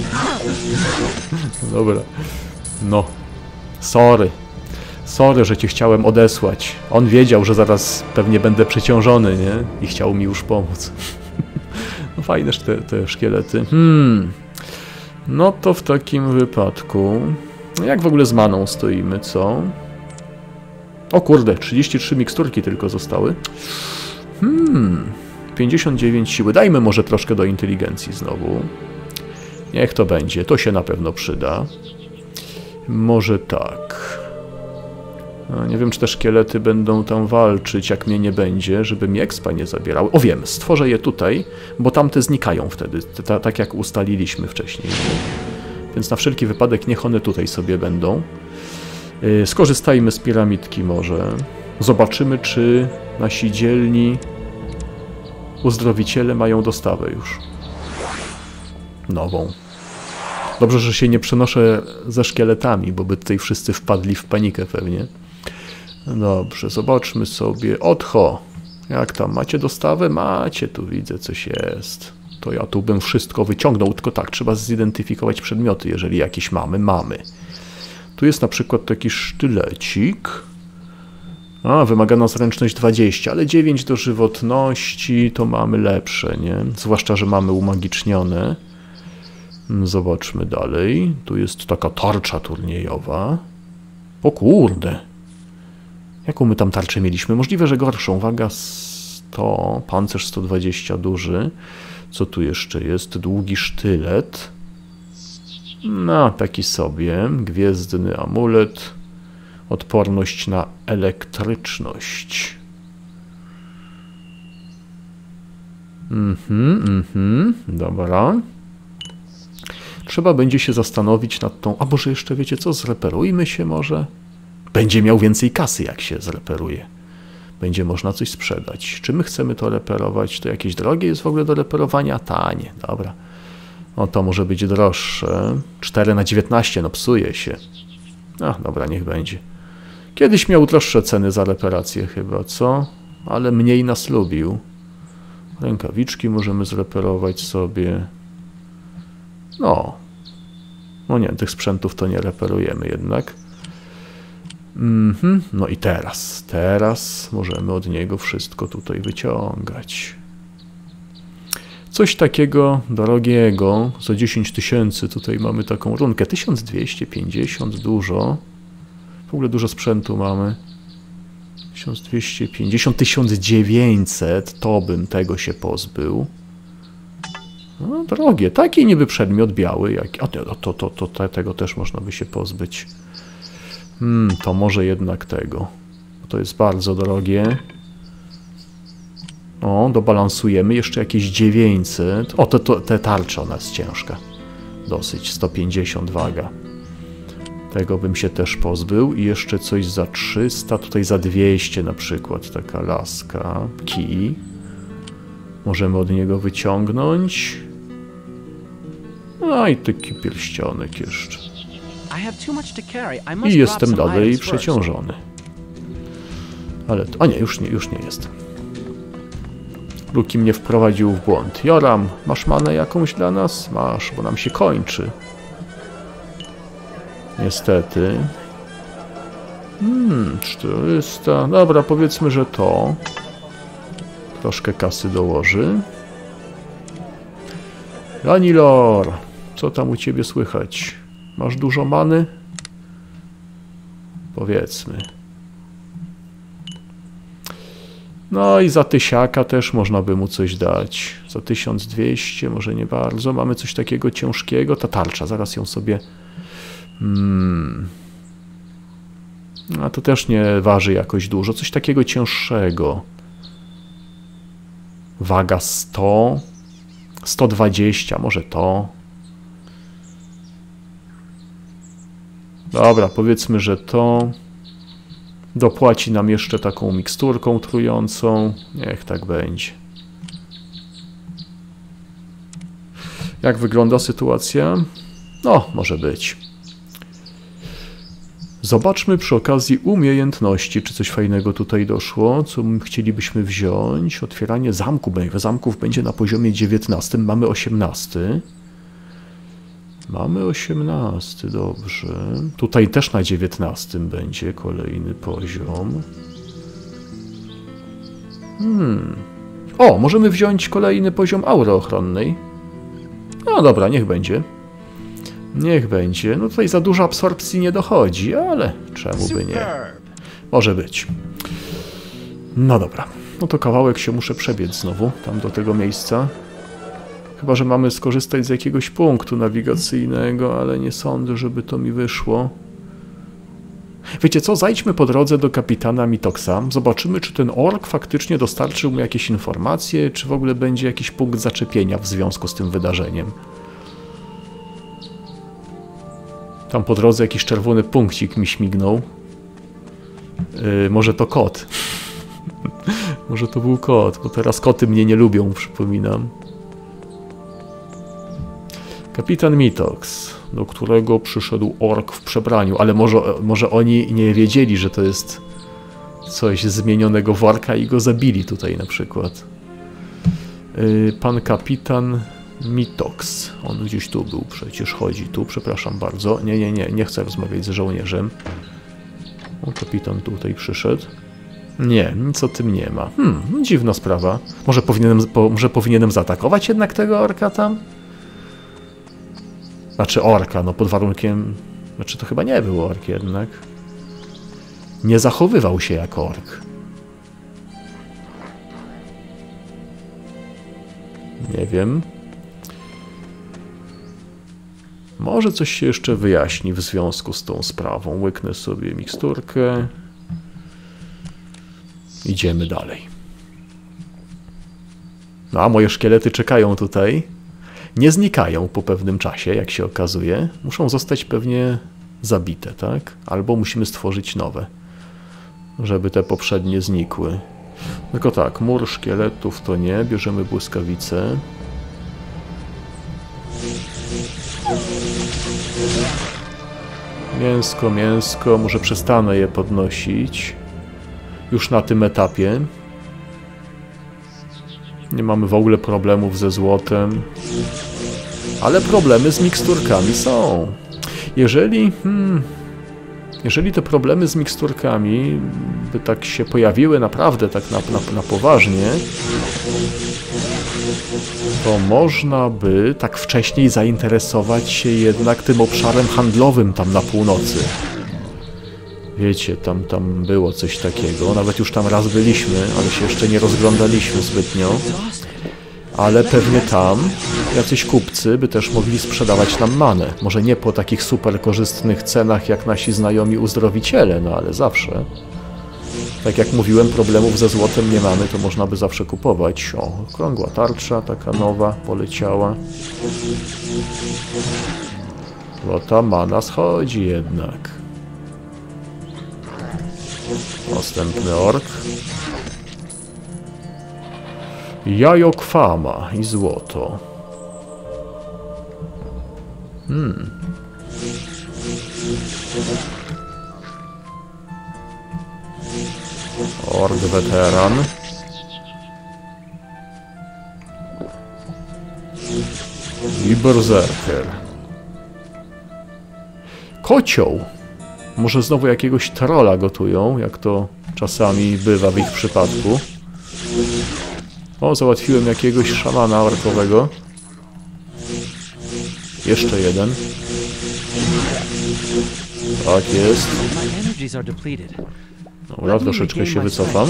Dobra. No. Sorry. Sorry, że cię chciałem odesłać. On wiedział, że zaraz pewnie będę przeciążony, nie? I chciał mi już pomóc. No fajne te, te szkielety. Hmm. No to w takim wypadku... Jak w ogóle z maną stoimy, co? O kurde, trzydzieści trzy miksturki tylko zostały. Hmm... pięćdziesiąt dziewięć siły. Dajmy może troszkę do inteligencji znowu. Niech to będzie. To się na pewno przyda. Może tak. Nie wiem, czy te szkielety będą tam walczyć, jak mnie nie będzie, żeby mi expa nie zabierały. O wiem, stworzę je tutaj, bo tamte znikają wtedy, tak jak ustaliliśmy wcześniej. Więc na wszelki wypadek niech one tutaj sobie będą. Skorzystajmy z piramidki może. Zobaczymy, czy nasi dzielni uzdrowiciele mają dostawę już. Nową. Dobrze, że się nie przenoszę ze szkieletami, bo by tutaj wszyscy wpadli w panikę pewnie. Dobrze, zobaczmy sobie. Otcho, jak tam? Macie dostawę? Macie, tu widzę, coś jest. To ja tu bym wszystko wyciągnął, tylko tak, trzeba zidentyfikować przedmioty, jeżeli jakieś mamy. Mamy. Tu jest na przykład taki sztylecik. A, wymagana zręczność dwadzieścia, ale dziewięć do żywotności to mamy lepsze, nie? Zwłaszcza, że mamy umagicznione. Zobaczmy dalej. Tu jest taka tarcza turniejowa. O kurde. Jaką my tam tarczę mieliśmy? Możliwe, że gorszą. Waga sto, pancerz sto dwadzieścia duży. Co tu jeszcze jest? Długi sztylet. No, taki sobie. Gwiezdny amulet. Odporność na elektryczność. Mhm, mhm. Dobra. Trzeba będzie się zastanowić nad tą... A może jeszcze wiecie co? Zreperujmy się może? Będzie miał więcej kasy, jak się zreperuje. Będzie można coś sprzedać. Czy my chcemy to reperować? To jakieś drogie jest w ogóle do reperowania? Tanie, dobra. No to może być droższe. cztery na dziewiętnaście, no psuje się. A, dobra, niech będzie. Kiedyś miał droższe ceny za reperację chyba, co? Ale mniej nas lubił. Rękawiczki możemy zreperować sobie. No. No nie, tych sprzętów to nie reperujemy jednak. Mhm. No i teraz, teraz możemy od niego wszystko tutaj wyciągać. Coś takiego drogiego, za dziesięć tysięcy tutaj mamy taką runkę, tysiąc dwieście pięćdziesiąt, dużo. W ogóle dużo sprzętu mamy. tysiąc dwieście pięćdziesiąt, tysiąc dziewięćset, to bym tego się pozbył. No drogie, taki niby przedmiot biały, jak... O, to, to, to, to, tego też można by się pozbyć. Hmm, to może jednak tego. To jest bardzo drogie. O, dobalansujemy. Jeszcze jakieś dziewięćset. O, to, to, te tarcza ona jest ciężka. Dosyć, sto pięćdziesiąt waga. Tego bym się też pozbył. I jeszcze coś za trzysta, tutaj za dwieście na przykład. Taka laska. Kij. Możemy od niego wyciągnąć. No i taki pierścionek jeszcze. I jestem dalej przeciążony. Ale... A nie, już nie, już nie jestem. Luki mnie wprowadził w błąd. Joram, masz manę jakąś dla nas? Masz, bo nam się kończy. Niestety. Hmm, czterysta. Dobra, powiedzmy, że to. Troszkę kasy dołoży. Ranilor, co tam u ciebie słychać? Masz dużo many? Powiedzmy. No i za tysiaka też można by mu coś dać. Za tysiąc dwieście, może nie bardzo. Mamy coś takiego ciężkiego. Ta tarcza, zaraz ją sobie... Hmm. A to też nie waży jakoś dużo. Coś takiego cięższego. Waga sto. sto dwadzieścia, może to. Dobra, powiedzmy, że to. Dopłaci nam jeszcze taką miksturką trującą. Niech tak będzie. Jak wygląda sytuacja? No, może być. Zobaczmy przy okazji umiejętności, czy coś fajnego tutaj doszło, co chcielibyśmy wziąć. Otwieranie zamku. Zamków będzie na poziomie dziewiętnastym, mamy osiemnasty. Mamy osiemnasty, dobrze. Tutaj też na dziewiętnastym będzie kolejny poziom. Hmm. O, możemy wziąć kolejny poziom aury ochronnej. No dobra, niech będzie. Niech będzie. No tutaj za dużo absorpcji nie dochodzi, ale czemu by nie? Może być. No dobra. No to kawałek się muszę przebiec znowu, tam do tego miejsca. Chyba że mamy skorzystać z jakiegoś punktu nawigacyjnego, ale nie sądzę, żeby to mi wyszło. Wiecie co, zajdźmy po drodze do kapitana Mitoksa, zobaczymy, czy ten ork faktycznie dostarczył mu jakieś informacje, czy w ogóle będzie jakiś punkt zaczepienia w związku z tym wydarzeniem. Tam po drodze jakiś czerwony punkcik mi śmignął. Yy, może to kot. Może to był kot, bo teraz koty mnie nie lubią, przypominam. Kapitan Mitox, do którego przyszedł ork w przebraniu, ale może, może oni nie wiedzieli, że to jest coś zmienionego w orka i go zabili tutaj na przykład. Yy, pan kapitan Mitox, on gdzieś tu był, przecież chodzi tu, przepraszam bardzo. Nie, nie, nie, nie chcę rozmawiać z żołnierzem. O, kapitan tutaj przyszedł. Nie, nic o tym nie ma. Hmm, dziwna sprawa. Może powinienem, po, może powinienem zaatakować jednak tego orka tam? Znaczy orka, no pod warunkiem... Znaczy to chyba nie był ork jednak. Nie zachowywał się jak ork. Nie wiem. Może coś się jeszcze wyjaśni w związku z tą sprawą. Łyknę sobie miksturkę. Idziemy dalej. No a moje szkielety czekają tutaj. Nie znikają po pewnym czasie, jak się okazuje. Muszą zostać pewnie zabite, tak? Albo musimy stworzyć nowe, żeby te poprzednie znikły. Tylko tak, mur szkieletów to nie. Bierzemy błyskawicę. Mięsko, mięsko. Może przestanę je podnosić. Już na tym etapie. Nie mamy w ogóle problemów ze złotem. Ale problemy z miksturkami są. Jeżeli... Hmm, jeżeli te problemy z miksturkami by tak się pojawiły naprawdę tak na, na, na poważnie, to można by tak wcześniej zainteresować się jednak tym obszarem handlowym tam na północy. Wiecie, tam, tam było coś takiego. Nawet już tam raz byliśmy, ale się jeszcze nie rozglądaliśmy zbytnio. Ale pewnie tam jacyś kupcy by też mogli sprzedawać nam manę. Może nie po takich super korzystnych cenach jak nasi znajomi uzdrowiciele, no ale zawsze. Tak jak mówiłem, problemów ze złotem nie mamy, to można by zawsze kupować. O, okrągła tarcza, taka nowa, poleciała. Bo ta mana schodzi jednak. Następny ork. Jajokwama i złoto. Hmm. Ork weteran. I berserker. Kocioł. Może znowu jakiegoś trolla gotują, jak to czasami bywa w ich przypadku. O, załatwiłem jakiegoś szamana orkowego. Jeszcze jeden. Tak jest. Dobra, troszeczkę się wycofam.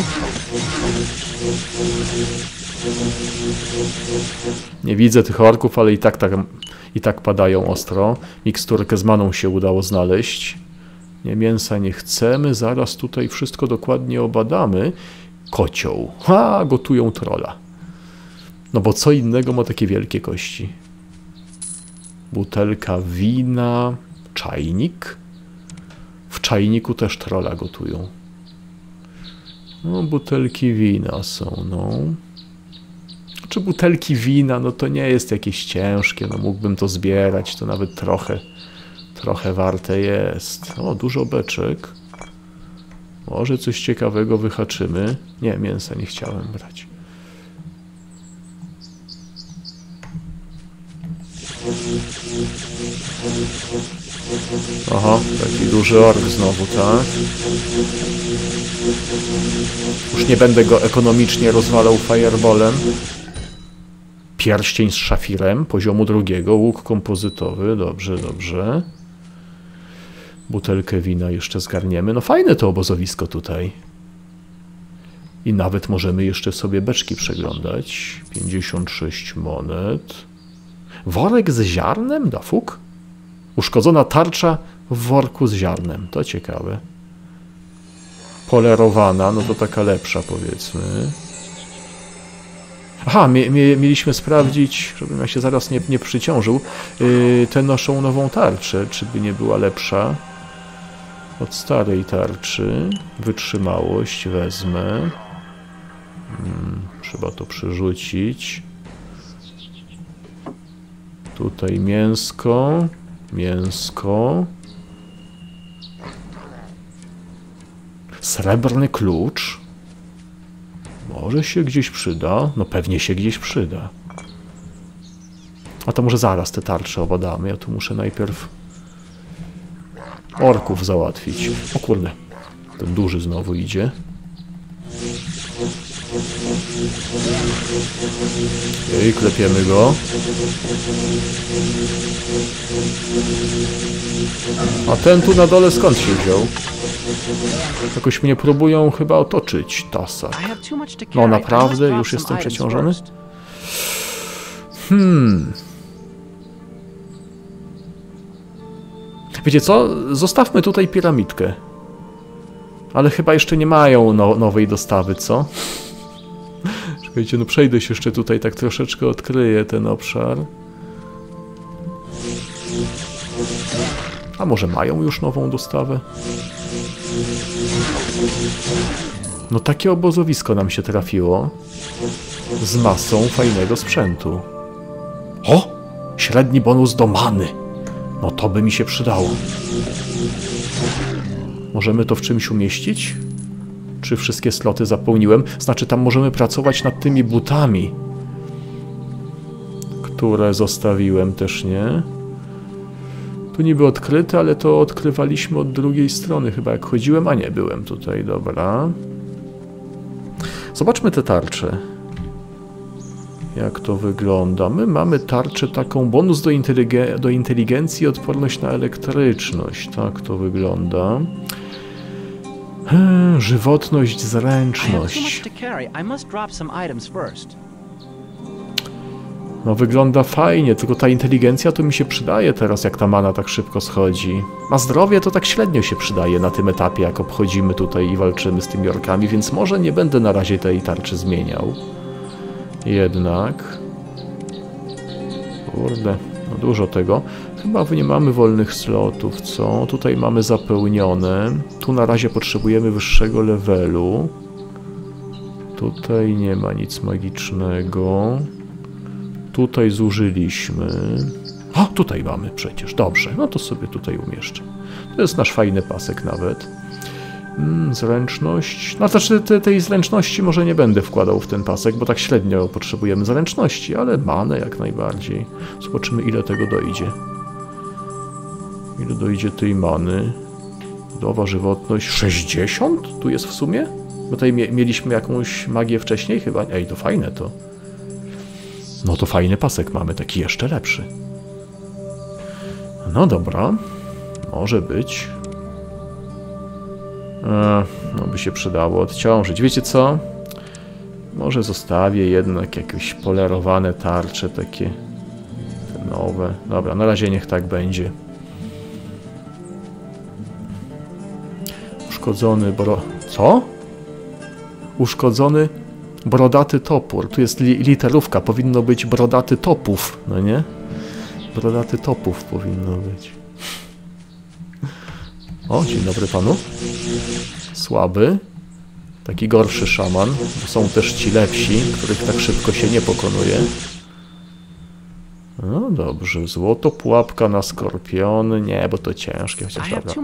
Nie widzę tych orków, ale i tak, tak, i tak padają ostro. Miksturkę z maną się udało znaleźć. Nie, mięsa nie chcemy. Zaraz tutaj wszystko dokładnie obadamy. Kocioł. Ha, gotują trolla. No bo co innego ma takie wielkie kości? Butelka wina. Czajnik. W czajniku też trolla gotują. No, butelki wina są, no. Czy butelki wina, no to nie jest jakieś ciężkie, no mógłbym to zbierać, to nawet trochę, trochę warte jest. O, dużo beczek. Może coś ciekawego wyhaczymy. Nie, mięsa nie chciałem brać. Aha, taki duży ork znowu, tak? Już nie będę go ekonomicznie rozwalał fireballem. Pierścień z szafirem, poziomu drugiego, łuk kompozytowy, dobrze, dobrze. Butelkę wina jeszcze zgarniemy. No fajne to obozowisko tutaj. I nawet możemy jeszcze sobie beczki przeglądać. pięćdziesiąt sześć monet. Worek z ziarnem? Da fuk? Uszkodzona tarcza w worku z ziarnem. To ciekawe. polerowana, no to taka lepsza, powiedzmy. Aha, mie, mie, mieliśmy sprawdzić, żebym ja się zaraz nie, nie przyciążył, yy, tę naszą nową tarczę, czy by nie była lepsza od starej tarczy. Wytrzymałość wezmę. Hmm, trzeba to przerzucić. Tutaj mięsko, mięsko. Srebrny klucz. Może się gdzieś przyda. No pewnie się gdzieś przyda. A to może zaraz te tarcze obadamy. Ja tu muszę najpierw orków załatwić. O kurde. Ten duży znowu idzie. I klepiemy go. A ten tu na dole skąd się wziął? Jakoś mnie próbują chyba otoczyć, tasak. No naprawdę? Już jestem przeciążony? Hmm. Wiecie co? Zostawmy tutaj piramidkę. Ale chyba jeszcze nie mają no, nowej dostawy, co? Czekajcie, no przejdę się jeszcze tutaj, tak troszeczkę odkryję ten obszar. A może mają już nową dostawę? No takie obozowisko nam się trafiło. Z masą fajnego sprzętu. O! Średni bonus do many. No to by mi się przydało. Możemy to w czymś umieścić? Czy wszystkie sloty zapełniłem? Znaczy tam możemy pracować nad tymi butami, które zostawiłem też, nie? Tu niby odkryte, ale to odkrywaliśmy od drugiej strony chyba jak chodziłem, a nie, byłem tutaj, dobra. Zobaczmy te tarcze. Jak to wygląda? My mamy tarczę taką, bonus do, inteligen do inteligencji, odporność na elektryczność. Tak to wygląda. Hmm, żywotność, zręczność. No wygląda fajnie, tylko ta inteligencja to mi się przydaje teraz, jak ta mana tak szybko schodzi. A zdrowie to tak średnio się przydaje na tym etapie, jak obchodzimy tutaj i walczymy z tymi orkami, więc może nie będę na razie tej tarczy zmieniał. Jednak... Kurde, no dużo tego. Chyba nie mamy wolnych slotów, co? Tutaj mamy zapełnione. Tu na razie potrzebujemy wyższego levelu. Tutaj nie ma nic magicznego. Tutaj zużyliśmy. A, tutaj mamy przecież. Dobrze, no to sobie tutaj umieszczę. To jest nasz fajny pasek nawet. Hmm, zręczność. No znaczy te, tej zręczności może nie będę wkładał w ten pasek, bo tak średnio potrzebujemy zręczności, ale manę jak najbardziej. Zobaczymy, ile tego dojdzie. Ile dojdzie tej many? Nowa żywotność sześćdziesiąt? Tu jest w sumie? Bo tutaj mie mieliśmy jakąś magię wcześniej chyba. Ej, to fajne to. No to fajny pasek mamy, taki jeszcze lepszy. No dobra. Może być. E, no by się przydało odciążyć. Wiecie co? Może zostawię jednak jakieś polerowane tarcze, takie te nowe. Dobra, na razie niech tak będzie. Uszkodzony bro... Co? Uszkodzony brodaty topór. Tu jest li literówka. Powinno być brodaty topów, no nie? Brodaty topów powinno być. O, dzień dobry panu. Słaby. Taki gorszy szaman. Są też ci lepsi, których tak szybko się nie pokonuje. No dobrze. Złoto, pułapka na skorpiony. Nie, bo to ciężkie. Chociaż dobra.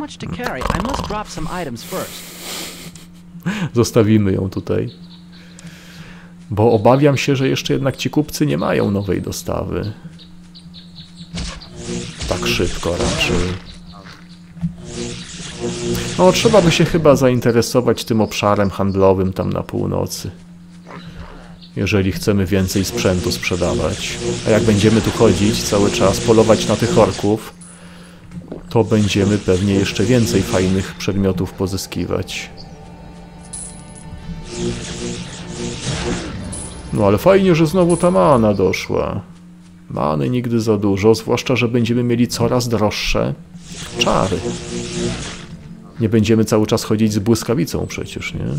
Zostawimy ją tutaj. Bo obawiam się, że jeszcze jednak ci kupcy nie mają nowej dostawy. Tak szybko raczej. No, trzeba by się chyba zainteresować tym obszarem handlowym tam na północy. Jeżeli chcemy więcej sprzętu sprzedawać. A jak będziemy tu chodzić cały czas, polować na tych orków, to będziemy pewnie jeszcze więcej fajnych przedmiotów pozyskiwać. No ale fajnie, że znowu ta mana doszła. Many nigdy za dużo, zwłaszcza, że będziemy mieli coraz droższe czary. Nie będziemy cały czas chodzić z błyskawicą przecież, nie?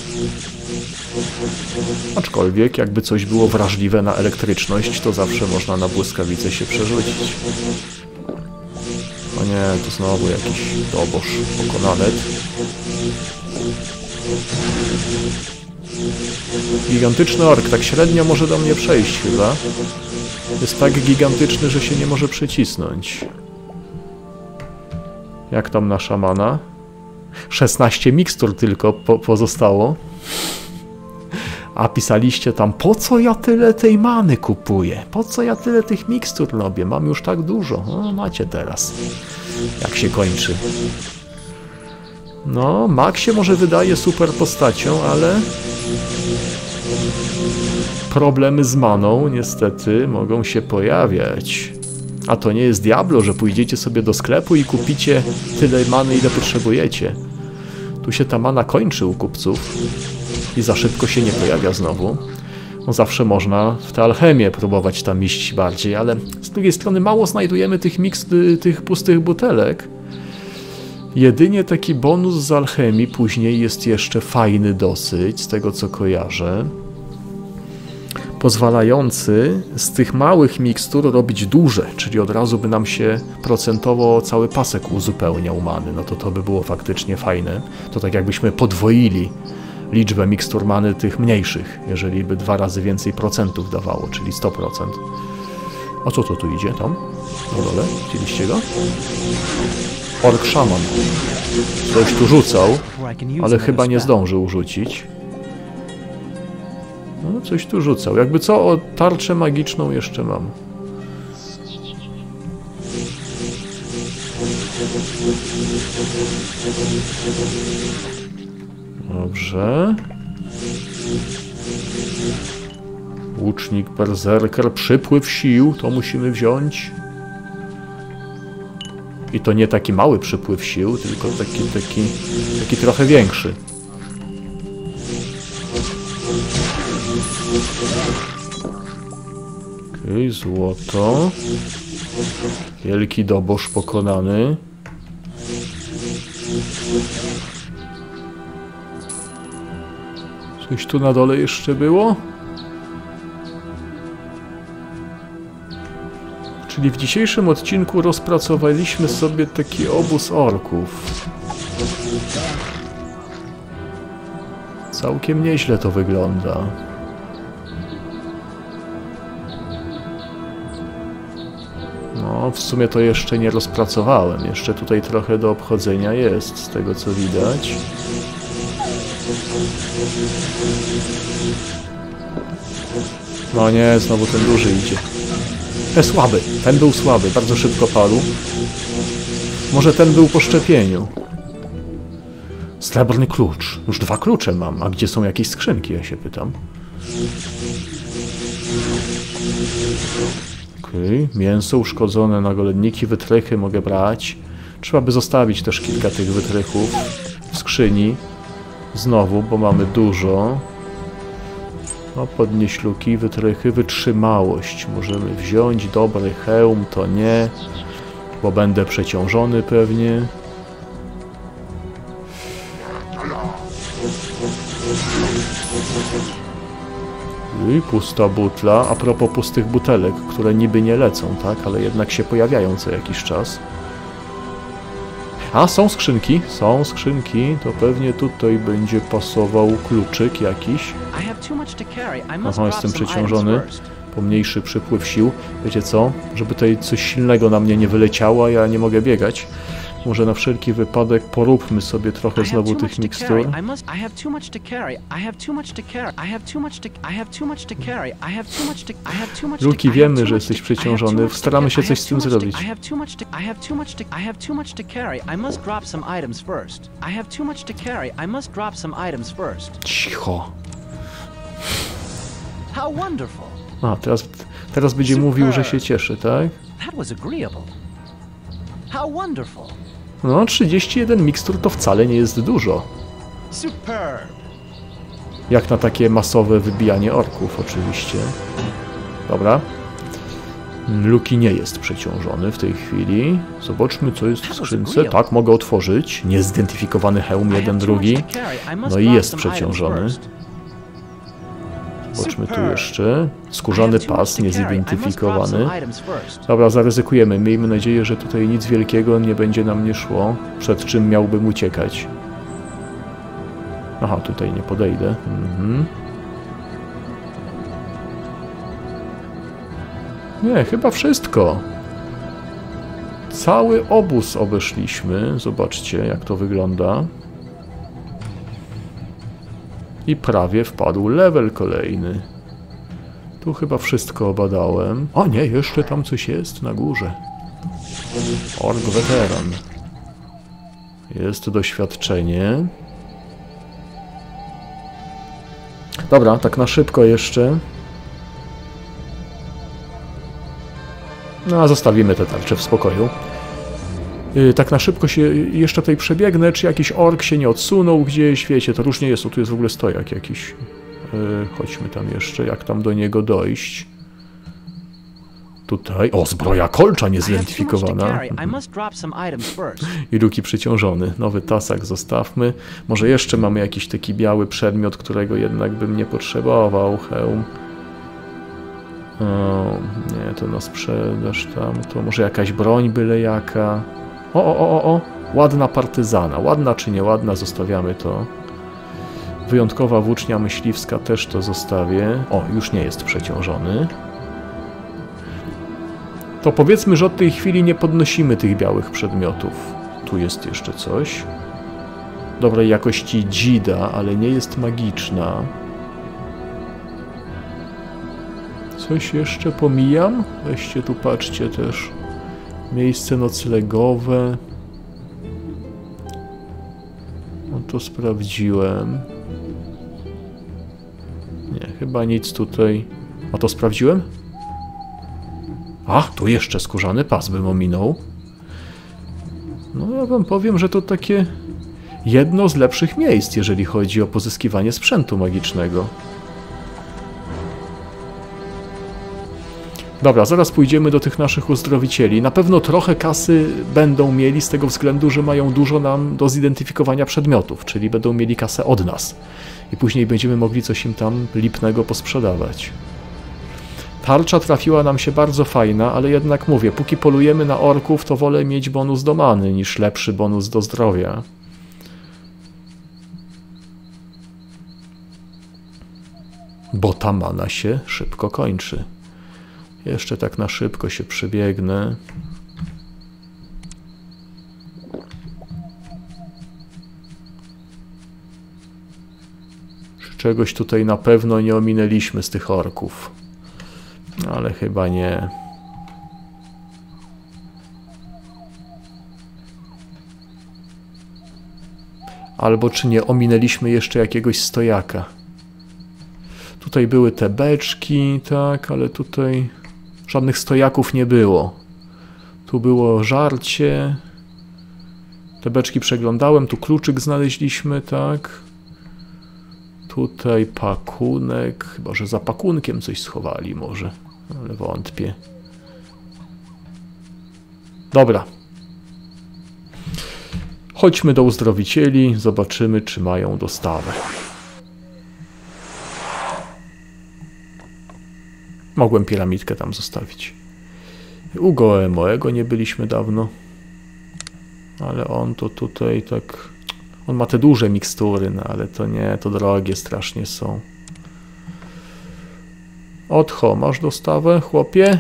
Aczkolwiek, jakby coś było wrażliwe na elektryczność, to zawsze można na błyskawicę się przerzucić. O nie, to znowu jakiś dobosz pokonany. Gigantyczny ork, tak średnio może do mnie przejść chyba. Jest tak gigantyczny, że się nie może przycisnąć. Jak tam na szamana? szesnaście mikstur tylko po pozostało. A pisaliście tam, po co ja tyle tej many kupuję? Po co ja tyle tych mikstur robię? Mam już tak dużo. No, macie teraz. Jak się kończy. No, Mag się może wydaje super postacią, ale problemy z maną niestety mogą się pojawiać. A to nie jest Diablo, że pójdziecie sobie do sklepu i kupicie tyle many, ile potrzebujecie. Tu się ta mana kończy u kupców i za szybko się nie pojawia znowu. No zawsze można w tę alchemię próbować tam iść bardziej, ale z drugiej strony mało znajdujemy tych miks, tych pustych butelek. Jedynie taki bonus z alchemii później jest jeszcze fajny dosyć, z tego co kojarzę. Pozwalający z tych małych mikstur robić duże, czyli od razu by nam się procentowo cały pasek uzupełniał many. No to to by było faktycznie fajne. To tak jakbyśmy podwoili liczbę mikstur many tych mniejszych, jeżeli by dwa razy więcej procentów dawało, czyli sto procent. A co to tu idzie tam? Na dole? Widzieliście go? Ork szaman. Coś tu rzucał, ale chyba nie zdążył rzucić. No, coś tu rzucał. Jakby co, o tarczę magiczną jeszcze mam. Dobrze. Łucznik, berserker, przypływ sił, to musimy wziąć. I to nie taki mały przypływ sił, tylko taki, taki, taki trochę większy. Okej, okay, złoto. Wielki dobosz pokonany. Coś tu na dole jeszcze było? Czyli w dzisiejszym odcinku rozpracowaliśmy sobie taki obóz orków. Całkiem nieźle to wygląda. No, w sumie to jeszcze nie rozpracowałem. Jeszcze tutaj trochę do obchodzenia jest, z tego co widać. No nie, znowu ten duży idzie. Ten słaby, ten był słaby, bardzo szybko padł. Może ten był po szczepieniu. Srebrny klucz. Już dwa klucze mam, a gdzie są jakieś skrzynki, ja się pytam. Okej, okay. Mięso uszkodzone, nagoledniki, wytrychy mogę brać. Trzeba by zostawić też kilka tych wytrychów w skrzyni. Znowu, bo mamy dużo. No, podnieś luki, wytrychy, wytrzymałość. Możemy wziąć, dobry hełm, to nie, bo będę przeciążony pewnie. I pusta butla. A propos pustych butelek, które niby nie lecą, tak, ale jednak się pojawiają co jakiś czas. A, są skrzynki, są skrzynki, to pewnie tutaj będzie pasował kluczyk jakiś. Aha, jestem przeciążony. Pomniejszy przypływ sił. Wiecie co? Żeby tutaj coś silnego na mnie nie wyleciało, a ja nie mogę biegać. Może na wszelki wypadek poróbmy sobie trochę znowu tych mikstur. Luki, wiemy, że jesteś przeciążony. Staramy się coś z tym zrobić. Cicho. A, teraz, teraz będzie mówił, że się cieszy, tak? No, trzydzieści jeden mikstur to wcale nie jest dużo. Jak na takie masowe wybijanie orków, oczywiście. Dobra. Luki nie jest przeciążony w tej chwili. Zobaczmy, co jest w skrzynce. Tak, mogę otworzyć. Niezidentyfikowany hełm, jeden, drugi. No i jest przeciążony. Zobaczmy tu jeszcze. Skórzany pas, niezidentyfikowany. Dobra, zaryzykujemy. Miejmy nadzieję, że tutaj nic wielkiego nie będzie nam nie szło, przed czym miałbym uciekać. Aha, tutaj nie podejdę. Mhm. Nie, chyba wszystko. Cały obóz obeszliśmy. Zobaczcie, jak to wygląda. I prawie wpadł level kolejny. Tu chyba wszystko obadałem. O nie, jeszcze tam coś jest na górze. Ork weteran. Jest doświadczenie. Dobra, tak na szybko jeszcze. No, a zostawimy te tarcze w spokoju. Yy, tak na szybko się jeszcze tutaj przebiegnę, czy jakiś ork się nie odsunął gdzieś, wiecie, to różnie jest, o, tu jest w ogóle stojak jakiś. Yy, chodźmy tam jeszcze, jak tam do niego dojść. Tutaj, o, zbroja kolcza niezidentyfikowana. I Luki przyciążony. Nowy tasak zostawmy. Może jeszcze mamy jakiś taki biały przedmiot, którego jednak bym nie potrzebował. Hełm. O, nie, to na sprzedaż tam. To może jakaś broń byle jaka. O, o, o, o, ładna partyzana. Ładna czy nieładna, zostawiamy to. Wyjątkowa włócznia myśliwska też to zostawię. O, już nie jest przeciążony. To powiedzmy, że od tej chwili nie podnosimy tych białych przedmiotów. Tu jest jeszcze coś. Dobrej jakości dzida, ale nie jest magiczna. Coś jeszcze pomijam? Weźcie tu, patrzcie też. Miejsce noclegowe. No to sprawdziłem. Nie, chyba nic tutaj. A to sprawdziłem? A, tu jeszcze skórzany pas bym ominął. No ja wam powiem, że to takie jedno z lepszych miejsc, jeżeli chodzi o pozyskiwanie sprzętu magicznego. Dobra, zaraz pójdziemy do tych naszych uzdrowicieli. Na pewno trochę kasy będą mieli z tego względu, że mają dużo nam do zidentyfikowania przedmiotów, czyli będą mieli kasę od nas. I później będziemy mogli coś im tam lipnego posprzedawać. Tarcza trafiła nam się bardzo fajna, ale jednak mówię, póki polujemy na orków, to wolę mieć bonus do many niż lepszy bonus do zdrowia. Bo ta mana się szybko kończy. Jeszcze tak na szybko się przebiegnę. Czegoś tutaj na pewno nie ominęliśmy z tych orków. Ale chyba nie. Albo czy nie ominęliśmy jeszcze jakiegoś stojaka. Tutaj były te beczki, tak, ale tutaj żadnych stojaków nie było. Tu było żarcie. Te beczki przeglądałem, tu kluczyk znaleźliśmy, tak. Tutaj pakunek, chyba że za pakunkiem coś schowali może, ale wątpię. Dobra. Chodźmy do uzdrowicieli, zobaczymy, czy mają dostawę. Mogłem piramidkę tam zostawić. U Goemoego nie byliśmy dawno. Ale on to tutaj tak... On ma te duże mikstury, no ale to nie, to drogie strasznie są. Otcho, masz dostawę, chłopie?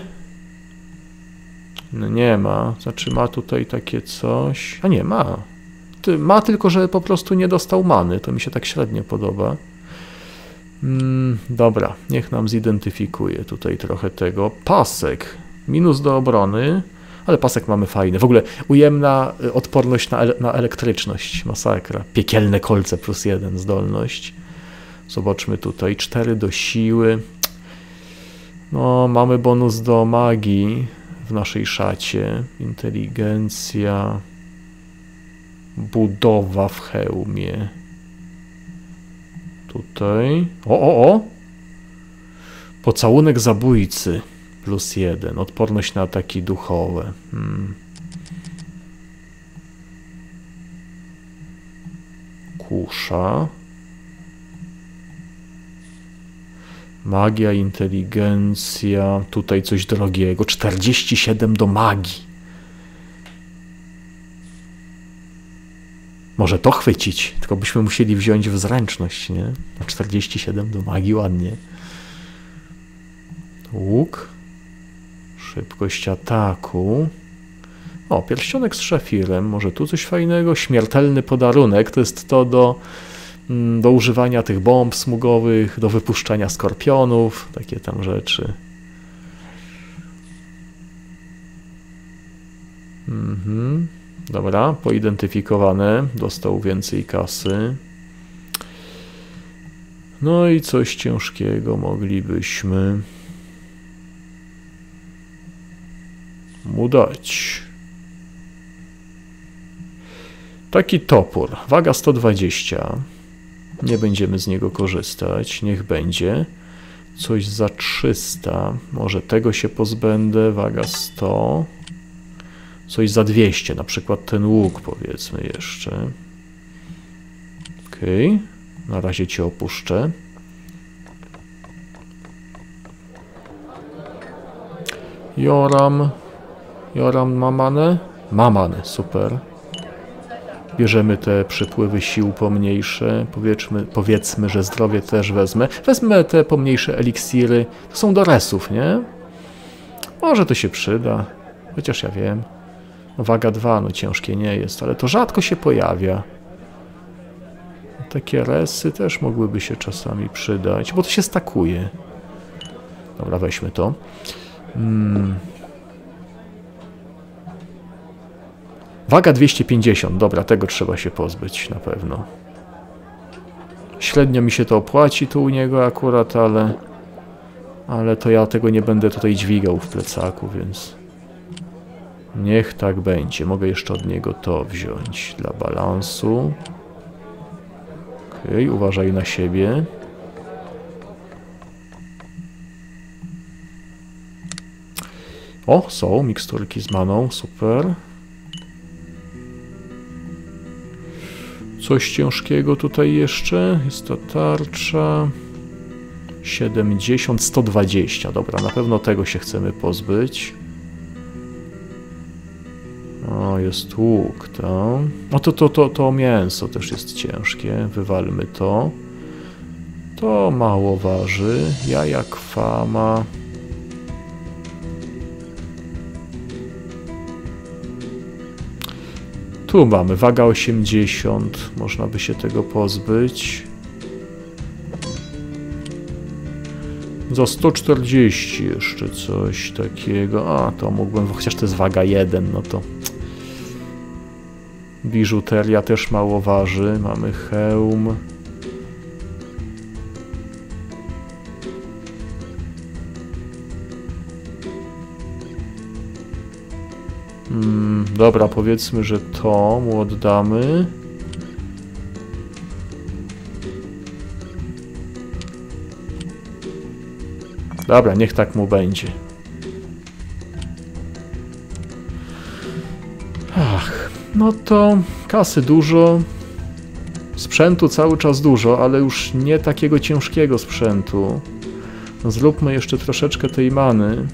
No nie ma. Znaczy ma tutaj takie coś... A nie, ma. Ty, ma, tylko że po prostu nie dostał many. To mi się tak średnio podoba. Mm, dobra, niech nam zidentyfikuje tutaj trochę tego. Pasek. Minus do obrony, ale pasek mamy fajny. W ogóle ujemna odporność na, ele na elektryczność. Masakra. Piekielne kolce plus jeden zdolność. Zobaczmy tutaj. cztery do siły. No, mamy bonus do magii w naszej szacie. Inteligencja. Budowa w hełmie. Tutaj. O, o, o! Pocałunek zabójcy. plus jeden. Odporność na ataki duchowe. Hmm. Kusza. Magia, inteligencja. Tutaj coś drogiego. czterdzieści siedem do magii. Może to chwycić, tylko byśmy musieli wziąć w zręczność, nie? czterdzieści siedem do magii, ładnie. Łuk. Szybkość ataku. O, pierścionek z szafirem. Może tu coś fajnego? Śmiertelny podarunek. To jest to do, do używania tych bomb smugowych, do wypuszczania skorpionów. Takie tam rzeczy. Mhm. Dobra, poidentyfikowane. Dostał więcej kasy. No i coś ciężkiego moglibyśmy mu dać. Taki topór. Waga sto dwadzieścia. Nie będziemy z niego korzystać. Niech będzie. Coś za trzysta. Może tego się pozbędę. Waga sto. Coś za dwieście. Na przykład ten łuk, powiedzmy jeszcze. Okej. Okay. Na razie cię opuszczę. Joram. Joram ma manę? Ma manę, super. Bierzemy te przypływy sił pomniejsze. Powiedzmy, powiedzmy, że zdrowie też wezmę. Wezmę te pomniejsze eliksiry. To są do resów, nie? Może to się przyda. Chociaż ja wiem. Waga dwa, no ciężkie nie jest, ale to rzadko się pojawia. Takie resy też mogłyby się czasami przydać, bo to się stakuje. Dobra, weźmy to. Hmm. Waga dwieście pięćdziesiąt, dobra, tego trzeba się pozbyć na pewno. Średnio mi się to opłaci tu u niego akurat, ale... Ale to ja tego nie będę tutaj dźwigał w plecaku, więc... Niech tak będzie. Mogę jeszcze od niego to wziąć dla balansu. Okej, okay, uważaj na siebie. O, są miksturki z maną, super. Coś ciężkiego tutaj jeszcze. Jest ta tarcza. siedemdziesiąt, sto dwadzieścia. Dobra, na pewno tego się chcemy pozbyć. O, jest łuk, to. O, to, to, to, to mięso też jest ciężkie. Wywalmy to. To mało waży. Jaja kwama. Tu mamy waga osiemdziesiąt. Można by się tego pozbyć. Za sto czterdzieści jeszcze coś takiego. A, to mógłbym, chociaż to jest waga jeden, no to... Biżuteria też mało waży. Mamy hełm. Hmm, dobra, powiedzmy, że to mu oddamy. Dobra, niech tak mu będzie. Ach, no to kasy dużo. Sprzętu cały czas dużo, ale już nie takiego ciężkiego sprzętu. Zróbmy jeszcze troszeczkę tej many.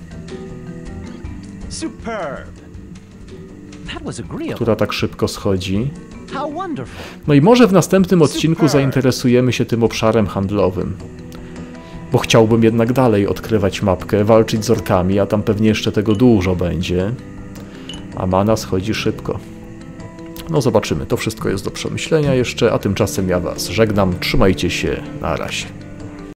Która tak szybko schodzi. No i może w następnym odcinku zainteresujemy się tym obszarem handlowym. Bo chciałbym jednak dalej odkrywać mapkę, walczyć z orkami, a tam pewnie jeszcze tego dużo będzie. A mana schodzi szybko. No zobaczymy, to wszystko jest do przemyślenia jeszcze, a tymczasem ja was żegnam, trzymajcie się, na razie.